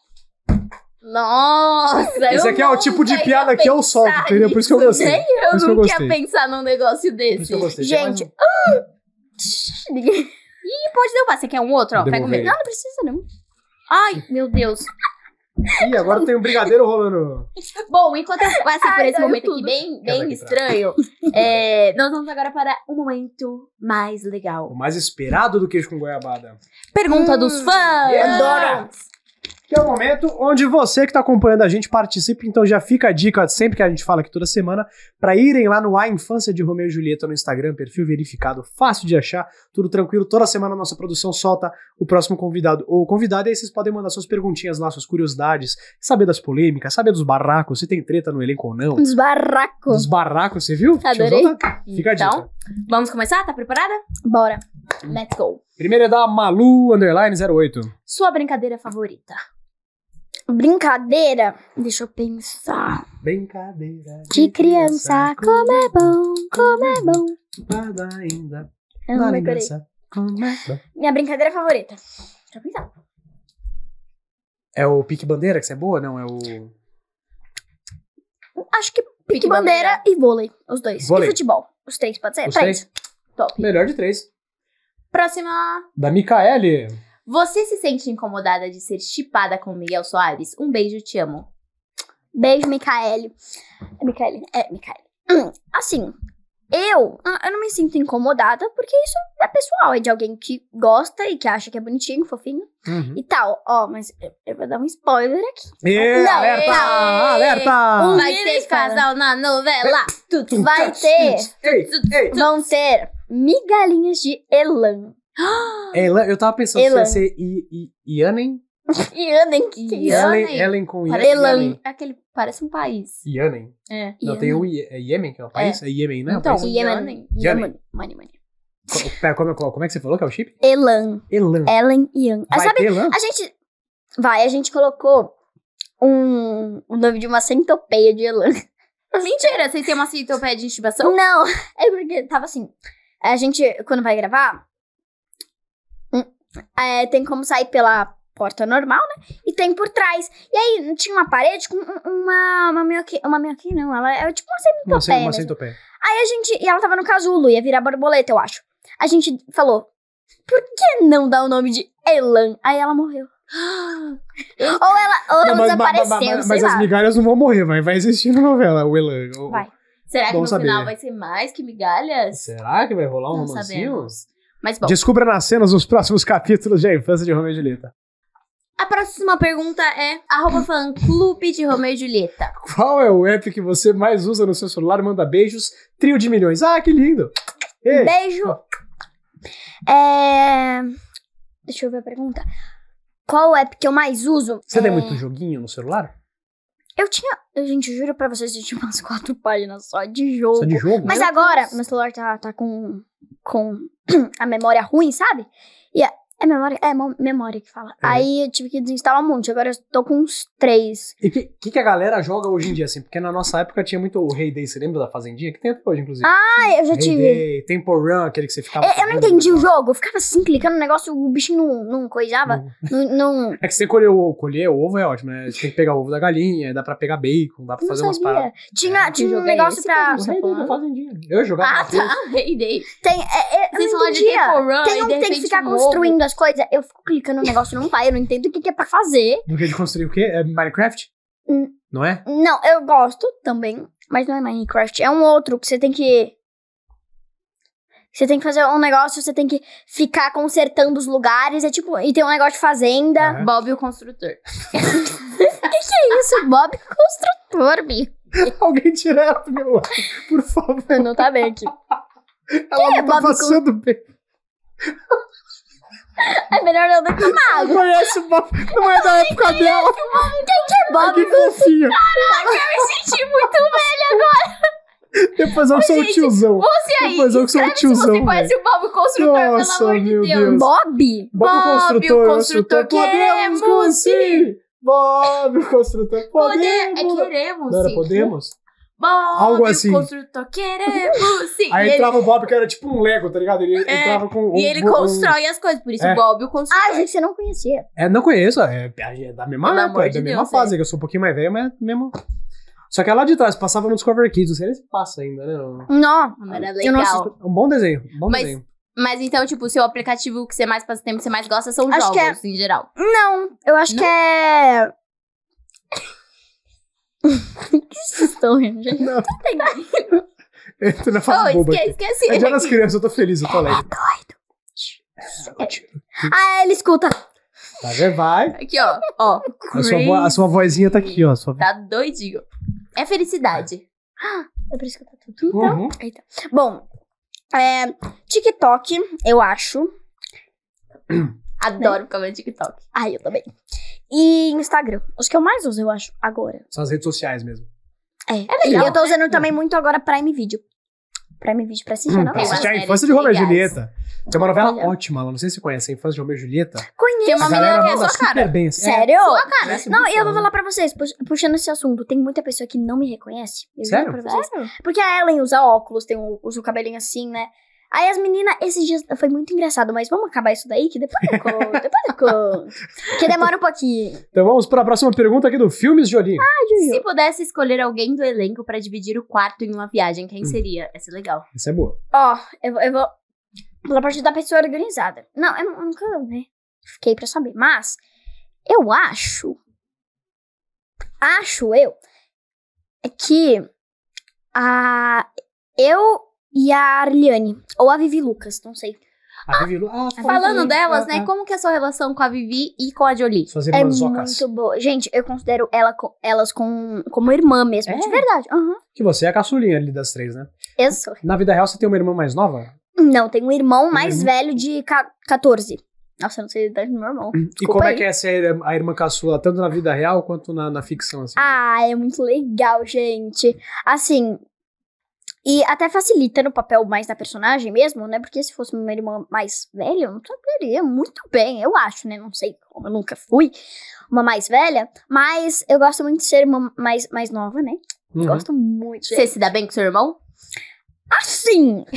Nossa, Esse eu aqui é o tipo de nunca piada ia que eu solto, pensar entendeu? Por isso que eu nisso, gostei. nem Por Eu isso que eu nunca ia gostei. pensar num negócio Por isso desse. que eu gostei. Tem mais Gente, um. Ninguém- Ih, pode derrubar. Você quer um outro? Ó, pega o Devolver. meu. Não, não precisa, não. Ai, meu Deus. Ih, agora tem um brigadeiro rolando. Bom, enquanto eu passo por Ai, esse caiu momento aqui tudo. bem, Quebra bem aqui pra- estranho, é, nós vamos agora para um momento mais O legal. mais esperado do queijo com goiabada. Pergunta Hum, dos fãs! yeah! Adoro. Que é o momento onde você que está acompanhando a gente participa, então já fica a dica, sempre que a gente fala aqui toda semana, para irem lá no A Infância de Romeu e Julieta no Instagram, perfil verificado, fácil de achar, tudo tranquilo. Toda semana a nossa produção solta o próximo convidado ou convidada, e aí vocês podem mandar suas perguntinhas lá, suas curiosidades, saber das polêmicas, saber dos barracos, se tem treta no elenco ou não. Uns barracos. Dos barracos, você viu? Adorei. Tiozão tá- Fica a dica. Então, vamos começar? Tá preparada? Bora. Let's go. Primeiro é da Malu Underline zero oito. Sua brincadeira favorita? Brincadeira. Deixa eu pensar. Brincadeira De criança, como é bom, como é bom. Nada ainda. Eu não decorei. Como é bom. Minha brincadeira favorita. Deixa eu pensar. É o pique bandeira que você é boa? Não, é o. Acho que Pique pique bandeira e vôlei. Os dois. Vôlei. E futebol. Os três, pode ser? Os Três. três? Top. Melhor de três. Próxima. Da Micaele. Você se sente incomodada de ser chipada com Miguel Soares? Um beijo, te amo. Beijo, Micaele. É Micaele? É, Micaele. Hum, assim, eu, eu não me sinto incomodada, porque isso é pessoal. É de alguém que gosta e que acha que é bonitinho, fofinho Uhum. e tal. Ó, mas eu, eu vou dar um spoiler aqui. E, Não, alerta! é- Alerta! Um Vai Mini ter cara. casal na novela. Tum, Vai tch, ter. tch. Ei, ei. Vão ter migalhinhas de Elan. Ela, eu tava pensando Elan. se ia ser I- I- Ianen. Ianen, que que é isso? Ianen. Ellen, Ellen com I- Parece, Ianen. aquele, parece um país. Ianen. É. Não, tem o I- é Iêmen, que é o país? É, Iêmen, né? Então, O país? Yemen. Yemen. Yemen. Money, money. Co- Pera, como, como, como é que você falou que é o chip? Elan. Elan. Ellen e Ian. Ah, Vai sabe, ter Elan? a gente... Vai, a gente colocou um, o nome de uma centopeia de Elan. Mentira, vocês têm uma centopeia de estimação? Não, é porque tava assim. A gente, quando vai gravar, hum, é, tem como sair pela porta normal, né? E tem por trás. E aí tinha uma parede com um- uma uma minhoquinha, uma minhoquinha não, ela é tipo uma Uma, centopeia. uma mesmo. centopeia. Aí a gente, e ela tava no casulo, ia virar borboleta, eu acho. A gente falou, por que não dar o nome de Elan? Aí ela morreu. ou ela, ou ela Não, mas, mas- desapareceu, mas- sei mas lá. as migalhas não vão morrer, vai, vai existir na novela, o Elan. O- Vai. Será que Bom no saber. final vai ser mais que migalhas? Será que vai rolar um Não romancinho? sabemos. Mas bom, Descubra nas cenas os próximos capítulos de A Infância de Romeu e Julieta. a próxima pergunta é arroba fã clube de Romeu e Julieta. Qual é o app que você mais usa no seu celular? Manda beijos, trio de milhões. Ah, que lindo! Ei, Beijo. É... Deixa eu ver a pergunta. Qual o app que eu mais uso? você tem É, muito joguinho no celular? Eu tinha... Eu, gente, juro pra vocês, eu tinha umas quatro páginas só de jogo. Só de jogo? Mas Meu agora, Deus. meu celular tá, tá com, com a memória ruim, sabe? E a, é memória, é mo- memória que fala. É. Aí eu tive que desinstalar um monte, agora eu tô com uns três. E o que, que, que a galera joga hoje em dia, assim? Porque na nossa época tinha muito o Hey Day, você lembra da Fazendinha? Que tem até hoje, inclusive. Ah, eu já Hey tive. Day, Temple Run, aquele que você ficava... Eu, eu não fazendo entendi o negócio. jogo, eu ficava assim, clicando no negócio, o bichinho não, não coisava. Não, não, É que você colher o, colher o ovo é ótimo, né? Você tem que pegar o ovo da galinha, dá pra pegar bacon, dá pra não fazer umas sabia. paradas. Tinha, É, tinha que um jogo é negócio esse pra... O Hey Day da Fazendinha. Eu jogava Ah, na rua. tá. Hey Day. Tem, é, é, eu Vocês não falam de entendia. Temple Run Tem e um de que tem que repente ficar um construindo as coisas. Eu fico clicando no negócio, não vai, eu não entendo o que, que é pra fazer. Do que de construir o quê? É Minecraft? Hum. Não é? Não, eu gosto também, mas não é Minecraft. É um outro que você tem que... Você tem que fazer um negócio, você tem que ficar consertando os lugares. É tipo... E tem um negócio de fazenda. É. Bob o construtor. Que isso, Bob Construtor, bi. Alguém tira ela do meu lado, por favor. Não tá bem aqui. Ela é não tá Bob passando bem. É melhor eu não tomar Ela água. conhece o Bob, não é da época dela. Que Bob Que fofinho. Senti muito bem. Depois eu sou o gente, tiozão. Você aí, Depois eu que sou o escreve se você tiozão, conhece o Bob o construtor, Nossa, pelo amor de meu Deus. Deus. Bob? Bob, Bob, o construtor, o construtor, podemos queremos sim. Bob, o construtor, Poder, podemos. é queremos, Não era sim. podemos? Bob, Algo assim. o construtor, queremos, sim. Aí e ele, entrava o Bob, que era tipo um Lego, tá ligado? Ele É, entrava com um... e ele um- constrói as coisas, por isso É. Bob o construtor. Ah, gente, você não conhecia. É, não conheço, é, é da mesma Pelo época, amor é de da mesma Deus, fase, que eu sou um pouquinho mais velho, mas mesmo... Só que é lá de trás, passava no Discovery Kids, não sei se passa ainda, né? Não. Era Eu não legal. assisto. Um bom desenho, um bom Mas- desenho. Mas então, tipo, o seu aplicativo que você mais passa tempo, que você mais gosta são Acho que jogos, em geral. Não, eu acho que é... que vocês estão rindo, gente? Não. Entra na Oh, fase boba esquece, aqui. esquece. É dia das crianças, eu tô feliz, eu tô alegre. Ah, ele escuta. Tá, já vai. Aqui, ó. Ó. A sua, vo- a sua vozinha tá aqui, ó. a Sua... Tá doidinho. É felicidade. É por isso que eu tô tudo. Então, Uhum. eita. Bom, é, TikTok, eu acho. Adoro ficar vendo TikTok. Ai, eu também. E Instagram. Os que eu mais uso, eu acho, agora. São as redes sociais mesmo. É, É e legal, eu tô usando também muito agora Prime Video. Prime Video pra assistir, Hum, não? pra Tem assistir a umas Infância de séries Romeu e legais. Julieta. Tem uma novela Olha. ótima lá, não sei se você conhece, a Infância de Romeu e Julieta. Conheço. Tem uma a galera menina que é manda sua cara. super bem. assim. É, Sério? Sua cara. parece Não, muito e eu vou foda. falar pra vocês, pux- puxando esse assunto, tem muita pessoa que não me reconhece. Eu juro Sério? pra vocês. Porque a Ellen usa óculos, tem o, usa o cabelinho assim, né? Aí as meninas, esses dias, foi muito engraçado, mas vamos acabar isso daí, que depois eu conto, depois eu conto. Que demora um pouquinho. Então vamos para a próxima pergunta aqui do Filmes de Olhinho. Se pudesse escolher alguém do elenco pra dividir o quarto em uma viagem, quem seria? Essa é legal. Essa é boa. Ó, eu, vou- eu vou pela parte da pessoa organizada. Não, eu, não- eu nunca, né, fiquei pra saber. Mas, eu acho, acho eu, é que a, eu e a Arliane, ou a Vivi Lucas, não sei. A Vivi Lu- ah, Falando foi- delas, ah, né? ah. Como que é a sua relação com a Vivi e com a Jolie? Suas É irmãs Zocas. muito boa. Gente, eu considero ela, co- elas com, como irmã mesmo, É? de verdade. Aham. Que você é a caçulinha ali das três, né? Eu sou. Na vida real, você tem uma irmã mais nova? Não, tem um irmão mais irmão? velho de ca- catorze. Nossa, eu não sei a idade do meu irmão. E Desculpa como é aí. que é ser a irmã caçula, tanto na vida real quanto na, na ficção, assim? Ah, é muito legal, gente. Assim, e até facilita no papel mais da personagem mesmo, né? Porque se fosse uma irmã mais velha, eu não saberia muito bem, eu acho, né? Não sei como, eu nunca fui uma mais velha. Mas eu gosto muito de ser uma mais, mais nova, né? Uhum. Gosto muito. Você se dá bem com seu irmão? Assim,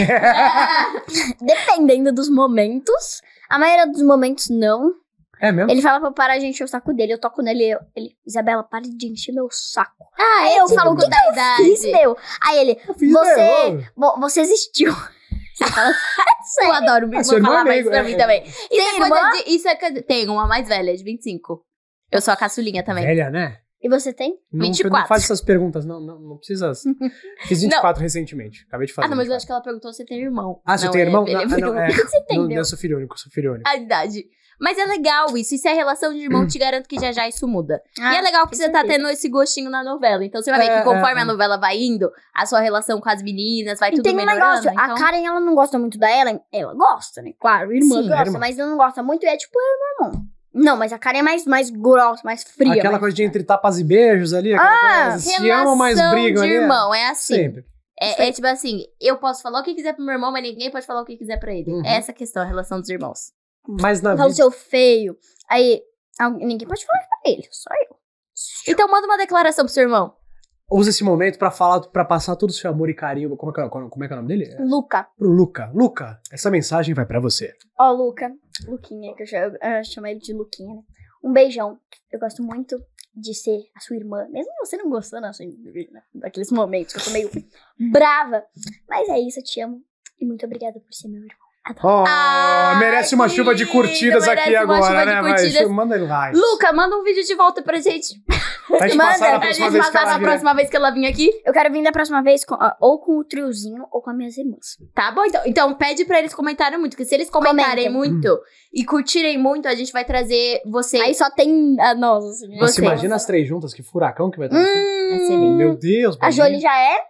dependendo dos momentos. A maioria dos momentos, não. É mesmo? Ele fala pra eu parar de encher o saco dele. Eu toco nele. eu- Ele, Isabela, para de encher meu saco. Ah, Aí eu falo, o que que eu fiz, meu? Aí ele, fiz, você, meu. vo- você existiu. Você fala, Eu adoro meu Ah, seu irmão irmão é falar mais amigo, pra é, mim é. também. Isso Tem é coisa irmã? de... Isso é coisa... Tem uma mais velha, de vinte e cinco. Eu sou a caçulinha também. Velha, né? E você tem? Não, vinte e não quatro. faz essas perguntas, não, não, não precisa. Fiz vinte e quatro recentemente, acabei de fazer. Ah, não, mas eu vinte e quatro. acho que ela perguntou se tem irmão. Ah, você Não, tem é, irmão? ele é Ah, não, filho- é, Você não, entendeu? eu sou filho único, sou filho único. A idade. Mas é legal isso. E se é relação de irmão, te garanto que já já isso muda. Ah, e é legal porque com você tá certeza. tendo esse gostinho na novela. Então você vai ver É, que conforme é, a novela vai indo, a sua relação com as meninas vai E tudo tem um melhorando. negócio, então... a Karen, ela não gosta muito da Ellen. Ela gosta, né? Claro, irmã Sim, gosta, irmã. mas ela não gosta muito. E é tipo, é meu irmão. Não, mas a Karen é mais, mais grossa, mais fria. Aquela mais- coisa de entre tapas e beijos ali, aquela Ah, coisa, se amam, mas Relação brigam de ali. é- irmão, é assim. Sempre. É, é tipo assim, eu posso falar o que quiser pro meu irmão, mas ninguém pode falar o que quiser pra ele. Uhum. É essa a questão, a relação dos irmãos. Mas na Fala o vida... seu feio. Aí, alguém- ninguém pode falar pra ele, só eu. Então manda uma declaração pro seu irmão. Usa esse momento pra falar, para passar todo o seu amor e carinho. Como é que é, como é, que é o nome dele? É Luca. Pro Luca. Luca, essa mensagem vai pra você. Ó, Luca. Luquinha, que eu, já, eu chamo ele de Luquinha, né? Um beijão. Eu gosto muito de ser a sua irmã. Mesmo você não gostando, assim, né, daqueles momentos que eu tô meio brava. Mas é isso, eu te amo. E muito obrigada por ser meu irmão. Oh, Ah, merece uma que chuva de lindo, curtidas aqui merece uma agora, chuva de né? Vai, curtidas. manda ele lá. Luca, manda um vídeo de volta pra gente. Vai te manda, passar na pra Pra próxima gente vez que passar ela na vier. próxima vez que ela vir aqui. Eu quero vir da próxima vez com, ó, ou com o triozinho ou com as minhas irmãs. Tá bom, então. Então pede pra eles comentarem muito. Porque se eles comentarem Comentem. muito e curtirem muito, a gente vai trazer você. Aí só tem a nós, assim. Nossa, Você. imagina as três juntas, que furacão que vai estar. Hum, Vai ser lindo. Meu Deus. a Jolie já é.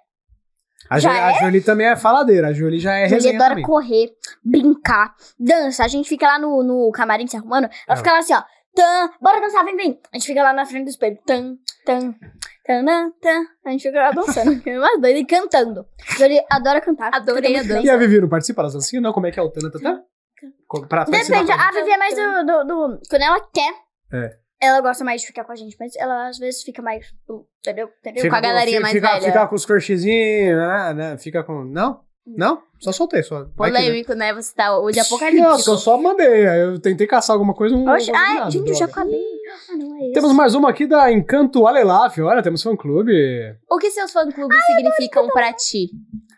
A, já Jolie, é? a Jolie também é faladeira. A Jolie já é A Jolie resenha adora também. correr, brincar, dança. A gente fica lá no, no camarim se arrumando. Ela Ah. fica lá assim, ó. Tan, bora dançar, vem, vem. A gente fica lá na frente do espelho. Tan, tan, tan, tan, tan. A gente fica lá dançando. que é mais doida, e cantando. A Jolie adora cantar. Adorei canta a muito dança. bem. E a Vivi não participa das dancinhas? Não, como é que é o Tana Tata? Pra participar Depende, com a a Vivi é mais do, do, do- Quando ela quer, É. ela gosta mais de ficar com a gente. Mas ela às vezes fica mais. do- Entendeu? Entendeu? Fica com a galerinha fica, mais fica, velha. Fica com os crushzinhos, né, né? Fica com... Não? Não? Só soltei, só. Vai que- Polêmico, né? Você tá hoje Não, apocalíptico. eu só mandei. Eu tentei caçar alguma coisa, não Oxe, não consegui ai, nada, gente, eu já droga. acabei. Ah, não é isso. Temos mais uma aqui da Encanto Alelaf. Olha, temos fã-clube. O que seus fã-clubes significam pra ti?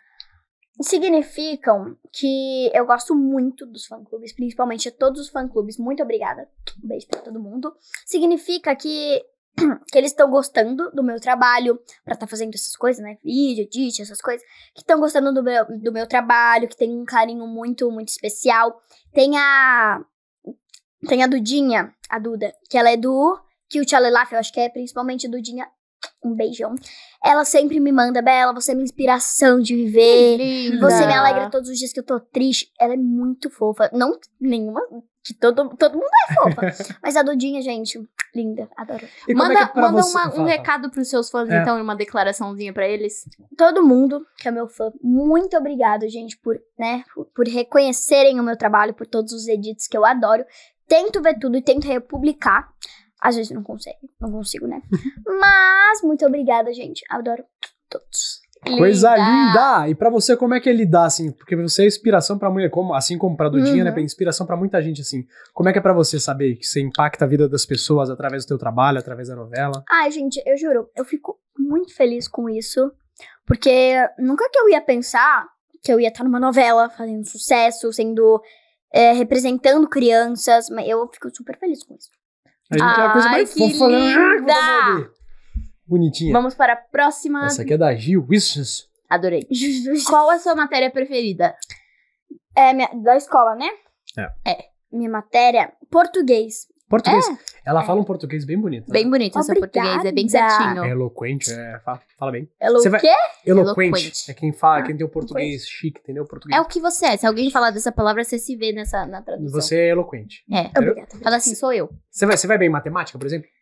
Significam que eu gosto muito dos fã-clubes, principalmente a todos os fã-clubes. Muito obrigada. Um beijo pra todo mundo. Significa que, que eles estão gostando do meu trabalho, pra estar fazendo essas coisas, né? Vídeo, edit, essas coisas. Que estão gostando do meu, do meu trabalho, que tem um carinho muito, muito especial. Tem a... Tem a Dudinha, a Duda, que ela é do Cute Alelaf, eu acho que é principalmente Dudinha. Um beijão. Ela sempre me manda, Bela, você é minha inspiração de viver. Linda. Você me alegra todos os dias que eu tô triste. Ela é muito fofa. Não nenhuma, que todo, todo mundo é fofa. Mas a Dudinha, gente, linda. Adoro. E como Manda, é que é pra manda você- uma- um Fala, fala. recado pros seus fãs, É. então, e uma declaraçãozinha pra eles. Todo mundo que é meu fã, muito obrigado, gente, por, né, por, por reconhecerem o meu trabalho, por todos os edits que eu adoro. Tento ver tudo e tento republicar. Às vezes não consigo, não consigo, né? Mas, muito obrigada, gente. Adoro todos. Coisa Linda. linda! E pra você, como é que é lidar, assim? Porque você é inspiração pra mulher, como, assim como pra Dudinha, Uhum. né? Inspiração pra muita gente, assim. Como é que é pra você saber que você impacta a vida das pessoas através do teu trabalho, através da novela? Ai, gente, eu juro, eu fico muito feliz com isso. Porque nunca que eu ia pensar que eu ia estar numa novela, fazendo sucesso, sendo... é, representando crianças. Mas eu fico super feliz com isso. A gente é a coisa Ai, mais que fofa, né? Ah, que linda! vontade. Bonitinha. Vamos para a próxima. Essa aqui é da Gil Wishes. Adorei. Qual a sua matéria preferida? É, minha, da escola, né? É. É. Minha matéria, português. Português. Ela fala um português bem bonito. né? Bem bonito o seu Obrigada. português, é bem É certinho. eloquente, é, fala, fala bem. Ela Você o vai- quê? Eloquente. Eloquente. É quem fala, quem tem o português chique, entendeu? Português. É o que você é. Se alguém falar dessa palavra, você se vê nessa na tradução. Você é eloquente. É. Entendeu? Obrigada. Fala assim, sou eu. Você vai, você vai bem em matemática, por exemplo?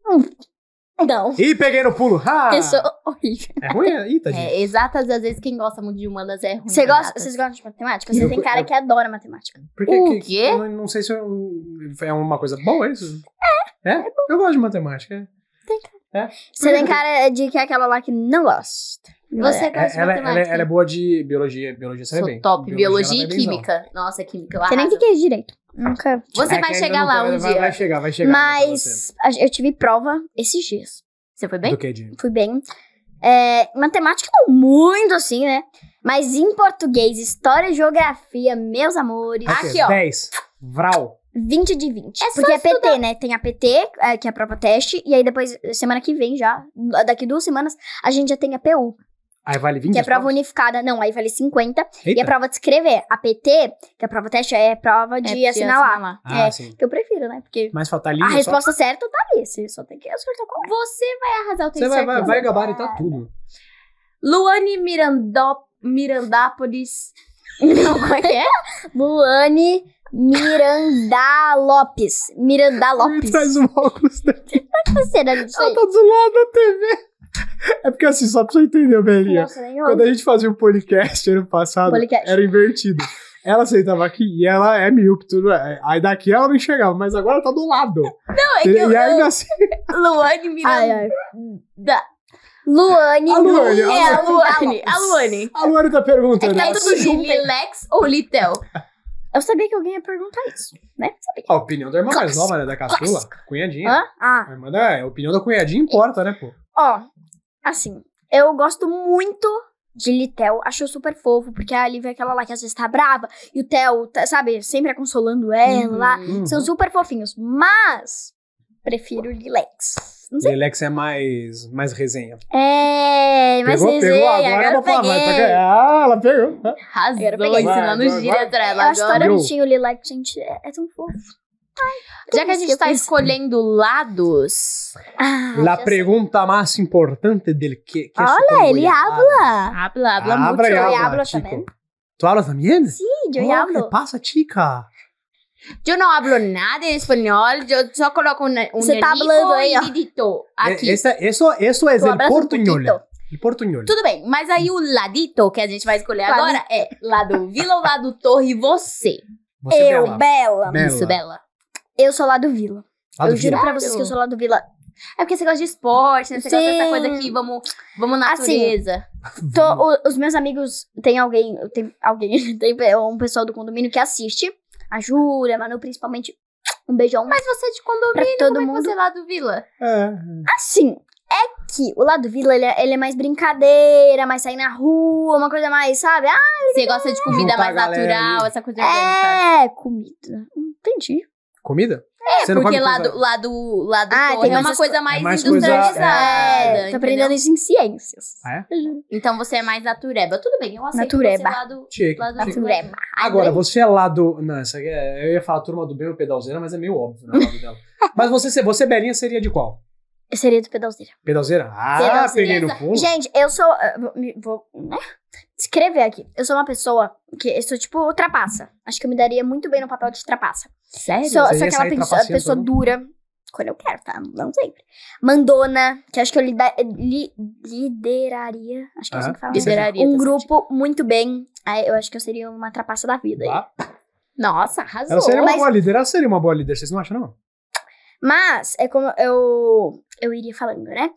Não. Ih, peguei no pulo! Ah! Eu sou horrível. É ruim? Ih, tadinho. É, exatas, às vezes, quem gosta muito de humanas é ruim. Você em gosta, exatas. vocês gostam de matemática? Você Eu- tem cara eu- que adora matemática. Porque O que- quê? Eu não, não sei se eu- é uma coisa boa isso. É? É? Eu gosto de matemática. é. É. Você tem cara de que é aquela lá que não gosta. Você É, gosta de ela, ela, matemática? ela é boa de biologia. Biologia você vai Sou bem. top. Biologia, ela e vai benzão. química. Nossa, química, eu Você nem arraso. tem que ir direito. Nunca. Você É vai que chegar ainda lá não- um vai, dia. Vai chegar, vai chegar. ainda pra você. Mas a- eu tive prova esses dias. Você foi bem? Do que, Di? Fui bem. É, matemática não muito assim, né? Mas em português, história e geografia, meus amores, Aqui, Aqui, ó. dez. Vral. vinte de vinte. É só Porque é P T, né? Tem a P T, é, que é a prova teste, e aí depois, semana que vem já, daqui duas semanas, a gente já tem a P U, Aí vale vinte que é as prova provas? unificada. Não, aí vale cinquenta. Eita. E a prova de escrever. A P T, que é a prova teste, é prova de É, assinalar. Ah, é, sim. que eu prefiro, né? Porque Mas falta a linha só. resposta certa tá ali, você só tem que acertar com ela. Você vai arrasar, eu tenho Você vai, vai, certeza. vai gabaritar tudo. Luane Mirandó... Mirandápolis... Não, como é que é? Luane Miranda Lopes. Miranda Lopes. Traz um óculos daqui. Será disso Ela aí? tá do lado da T V. É porque assim, só pra você entender, Belinha. Nossa, nem Quando a gente fazia o podcast ano passado, Podcast. era invertido. Ela sentava aqui e ela é míope, tudo. é. Aí daqui ela não enxergava, mas agora tá do lado. Não, é que e eu... ainda eu- assim, Luane Miranda... Ai, ai. Luane. A Luane, Lu- a É a Miranda Luane, Lopes. a Luane. a Luane tá perguntando. É que tá ela- tudo junto. Lilex ou Litel? Eu sabia que alguém ia perguntar isso, né? Sabia. A opinião da irmã mais Clássico, nova, né? Da caçula. Cunhadinha. Hã? Ah, A irmã da, a opinião da cunhadinha importa, né, pô? ó. Assim, eu gosto muito de Litel. Acho super fofo, porque a Lívia é aquela lá que às vezes tá brava. E o Theo, tá, sabe, sempre consolando ela lá. Uhum. São super fofinhos. Mas, prefiro Lilex. Não sei. Lelex é mais, mais resenha. É, mas Pegou, resenha, pegou, agora agora eu eu vou falar. Vai, peguei. tá- ah, ela pegou. Arrasou, Agora eu peguei. ensinando Vai, vai, gíria vai. pra Eu ela acho tão agora. Viu? bonitinho o Lilex, gente. É, é tão fofo. Já que a gente tá escolhendo lados... Ah, La já sei. pergunta mais importante del que, que Olha, ele habla. Habla, habla Habla mucho. y Eu habla, hablo chico. também. ¿Tú hablas también? Sim, eu Oh, hablo. ¿Qué pasa, chica? Eu não hablo nada em espanhol, eu só coloco um, um Você tá nanico falando aí, ó. e didito aqui. Eh, esta- eso, eso es Tu el hablas un portuñol. poquito. El portuñol. Tudo bem, mas aí o ladito que a gente vai escolher Ladito. agora é lado Vila ou lado Torre você. Você Eu, bela. Bela. Bela. Isso, Bela. Eu sou lá do Vila. Lá do eu juro Vila. pra vocês que eu sou lá do Vila. É porque você gosta de esporte, né? Você gosta dessa Sim. coisa aqui, vamos, vamos natureza. Tô- o- os meus amigos, tem alguém, tem alguém, tem um pessoal do condomínio que assiste. A Júlia, a Manu, principalmente. Um beijão. Mas você é de Pra condomínio, todo como é que mundo. você é lá do Vila? É. Assim, é que o lado do Vila, ele é, ele é mais brincadeira, mais sair na rua, uma coisa mais, sabe? Ah, Você gosta de comida Juntar a mais galera natural, ali. essa coisa orgânica. é comida. Entendi. Comida? É, Você não porque come lá coisa- do, lá do, lá do Ah, Torre tem é mais uma as coisa co- mais é mais coisa- industrializada. É, tô entendeu? aprendendo isso em ciências. Ah, é? Então você é mais natureba. Tudo bem, eu aceito Natureba. você lá do... Chique, Lá do chique. Natureba. Agora, você é lá do... Não, essa aqui é... Eu ia falar turma do bem ou pedalzeira, mas é meio óbvio, né? o nome dela. Mas você, você, Belinha, seria de qual? Eu seria do pedalzeira. Pedalzeira? Ah, Pedalzeira. peguei no pulo. Gente, eu sou. eu Vou, me- vou, né? Escrever aqui. Eu sou uma pessoa que eu sou tipo trapaça. Acho que eu me daria muito bem no papel de trapaça. Sério? Sou, Você sou ia aquela sair pessoa, trapaceando pessoa todo dura. Quando eu quero, tá? Não sempre. Mandona, que acho que eu lida, li, lideraria. Acho que é assim Aham. que fala. Lideraria, Um tá grupo muito bem. Aí eu acho que eu seria uma trapaça da vida. aí. Tá. Nossa, arrasou. Ela seria uma mas- boa líder. Ela seria uma boa líder, vocês não acham, não? Mas, é como eu, eu iria falando, né?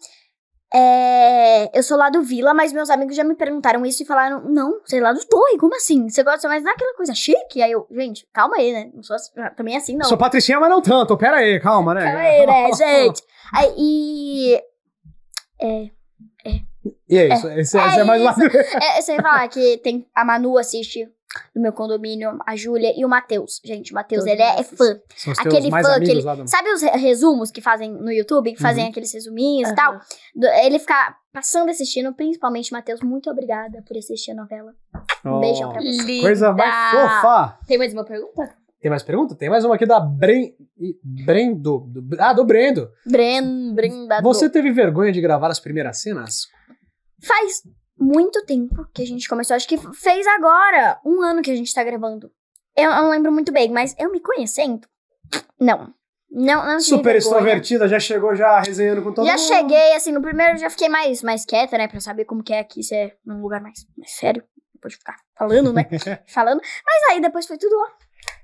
É, eu sou lá do Vila, mas meus amigos já me perguntaram isso e falaram, não, você é lá do Torre, como assim? Você gosta mais daquela coisa chique? Aí eu, gente, calma aí, né? Não sou assim- também assim, não. Sou patricinha, mas não tanto. Pera aí, calma, né? Calma aí, né, gente? Aí, e... É, E é isso. Esse, É esse é mais lá. é, você ia falar que tem a Manu assiste no meu condomínio, a Júlia e o Matheus. Gente, o Matheus, Todo ele é, mundo é fã. São os teus Aquele mais fã, amigos aquele- lá do... Sabe os re- resumos que fazem no YouTube? Que fazem aqueles resuminhos e tal? Do- Ele fica passando e assistindo, principalmente Matheus. Muito obrigada por assistir a novela. Um beijão pra você. Linda. Coisa mais fofa. Tem mais uma pergunta? Tem mais pergunta? Tem mais uma aqui da Bren... Brendo. Do... Ah, do Brendo. Bren, Brenda. Você teve vergonha de gravar as primeiras cenas? Faz muito tempo que a gente começou. Acho que fez agora. Um ano que a gente tá gravando. Eu eu não lembro muito bem, mas eu me conhecendo? Não. Não, não tive Super vergonha. extrovertida, já chegou já resenhando com todo Já mundo. cheguei, assim, no primeiro eu já fiquei mais, mais quieta, né? Pra saber como que é aqui, se é num lugar mais, mais sério. Depois de ficar falando, né? falando. Mas aí depois foi tudo, ó.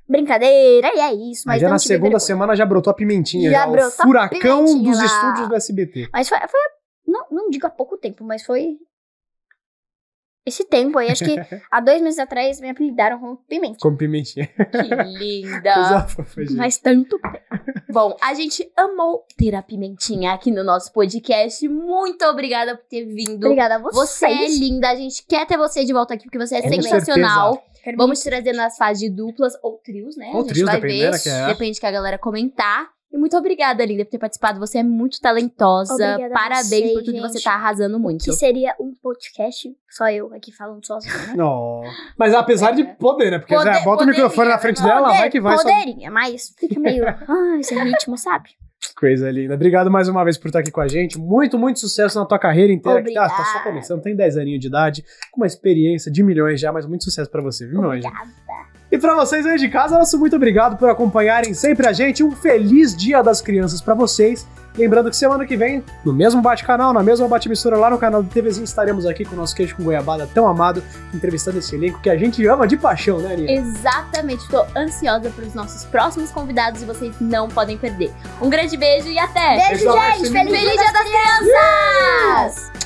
brincadeira, e é isso. Mas Mas já não na tive segunda vergonha. semana já brotou a pimentinha. Já o brotou a furacão pimentinha dos lá. estúdios do S B T. Mas foi, foi não, não digo há pouco tempo, mas foi esse tempo aí. Acho que há dois meses atrás me apelidaram como Pimenta. Com pimentinha. Que linda. Coisa fofa, gente. Mas tanto tempo. Bom, a gente amou ter a Pimentinha aqui no nosso podcast. Muito obrigada por ter vindo. Obrigada a vocês. Você é linda, a gente quer ter você de volta aqui, porque você é Com sensacional. Quero Vamos muito. trazer nas fases de duplas ou trios, né? Ou a gente trios, vai dependendo, ver, que é. depende que a galera comentar. E muito obrigada, linda, por ter participado. Você é muito talentosa. Obrigada a Parabéns vocês, por tudo que gente. você tá arrasando muito. Que seria um podcast só eu aqui falando sozinho, né? Não. Mas apesar de poder, né? Porque Poder- Zé, bota o microfone poderia, na frente né? dela, Poder- vai que vai. Só... Poderia, mas fica meio... Ai, sem ritmo, sabe? Coisa linda. Obrigado mais uma vez por estar aqui com a gente. Muito, muito sucesso na tua carreira inteira. Que tá, tá só Obrigada. começando, tem dez aninhos de idade, com uma experiência de milhões já, mas muito sucesso pra você, viu, meu anjo? Obrigada. E pra vocês aí de casa, nosso muito obrigado por acompanharem sempre a gente. Um feliz Dia das Crianças pra vocês. Lembrando que semana que vem, no mesmo bate-canal, na mesma bate-mistura lá no canal do TVzinho, estaremos aqui com o nosso queijo com goiabada tão amado, entrevistando esse elenco que a gente ama de paixão, né, Aninha? Exatamente, estou ansiosa para os nossos próximos convidados e vocês não podem perder. Um grande beijo e até! Beijo, gente! Feliz, Feliz Dia das Crianças!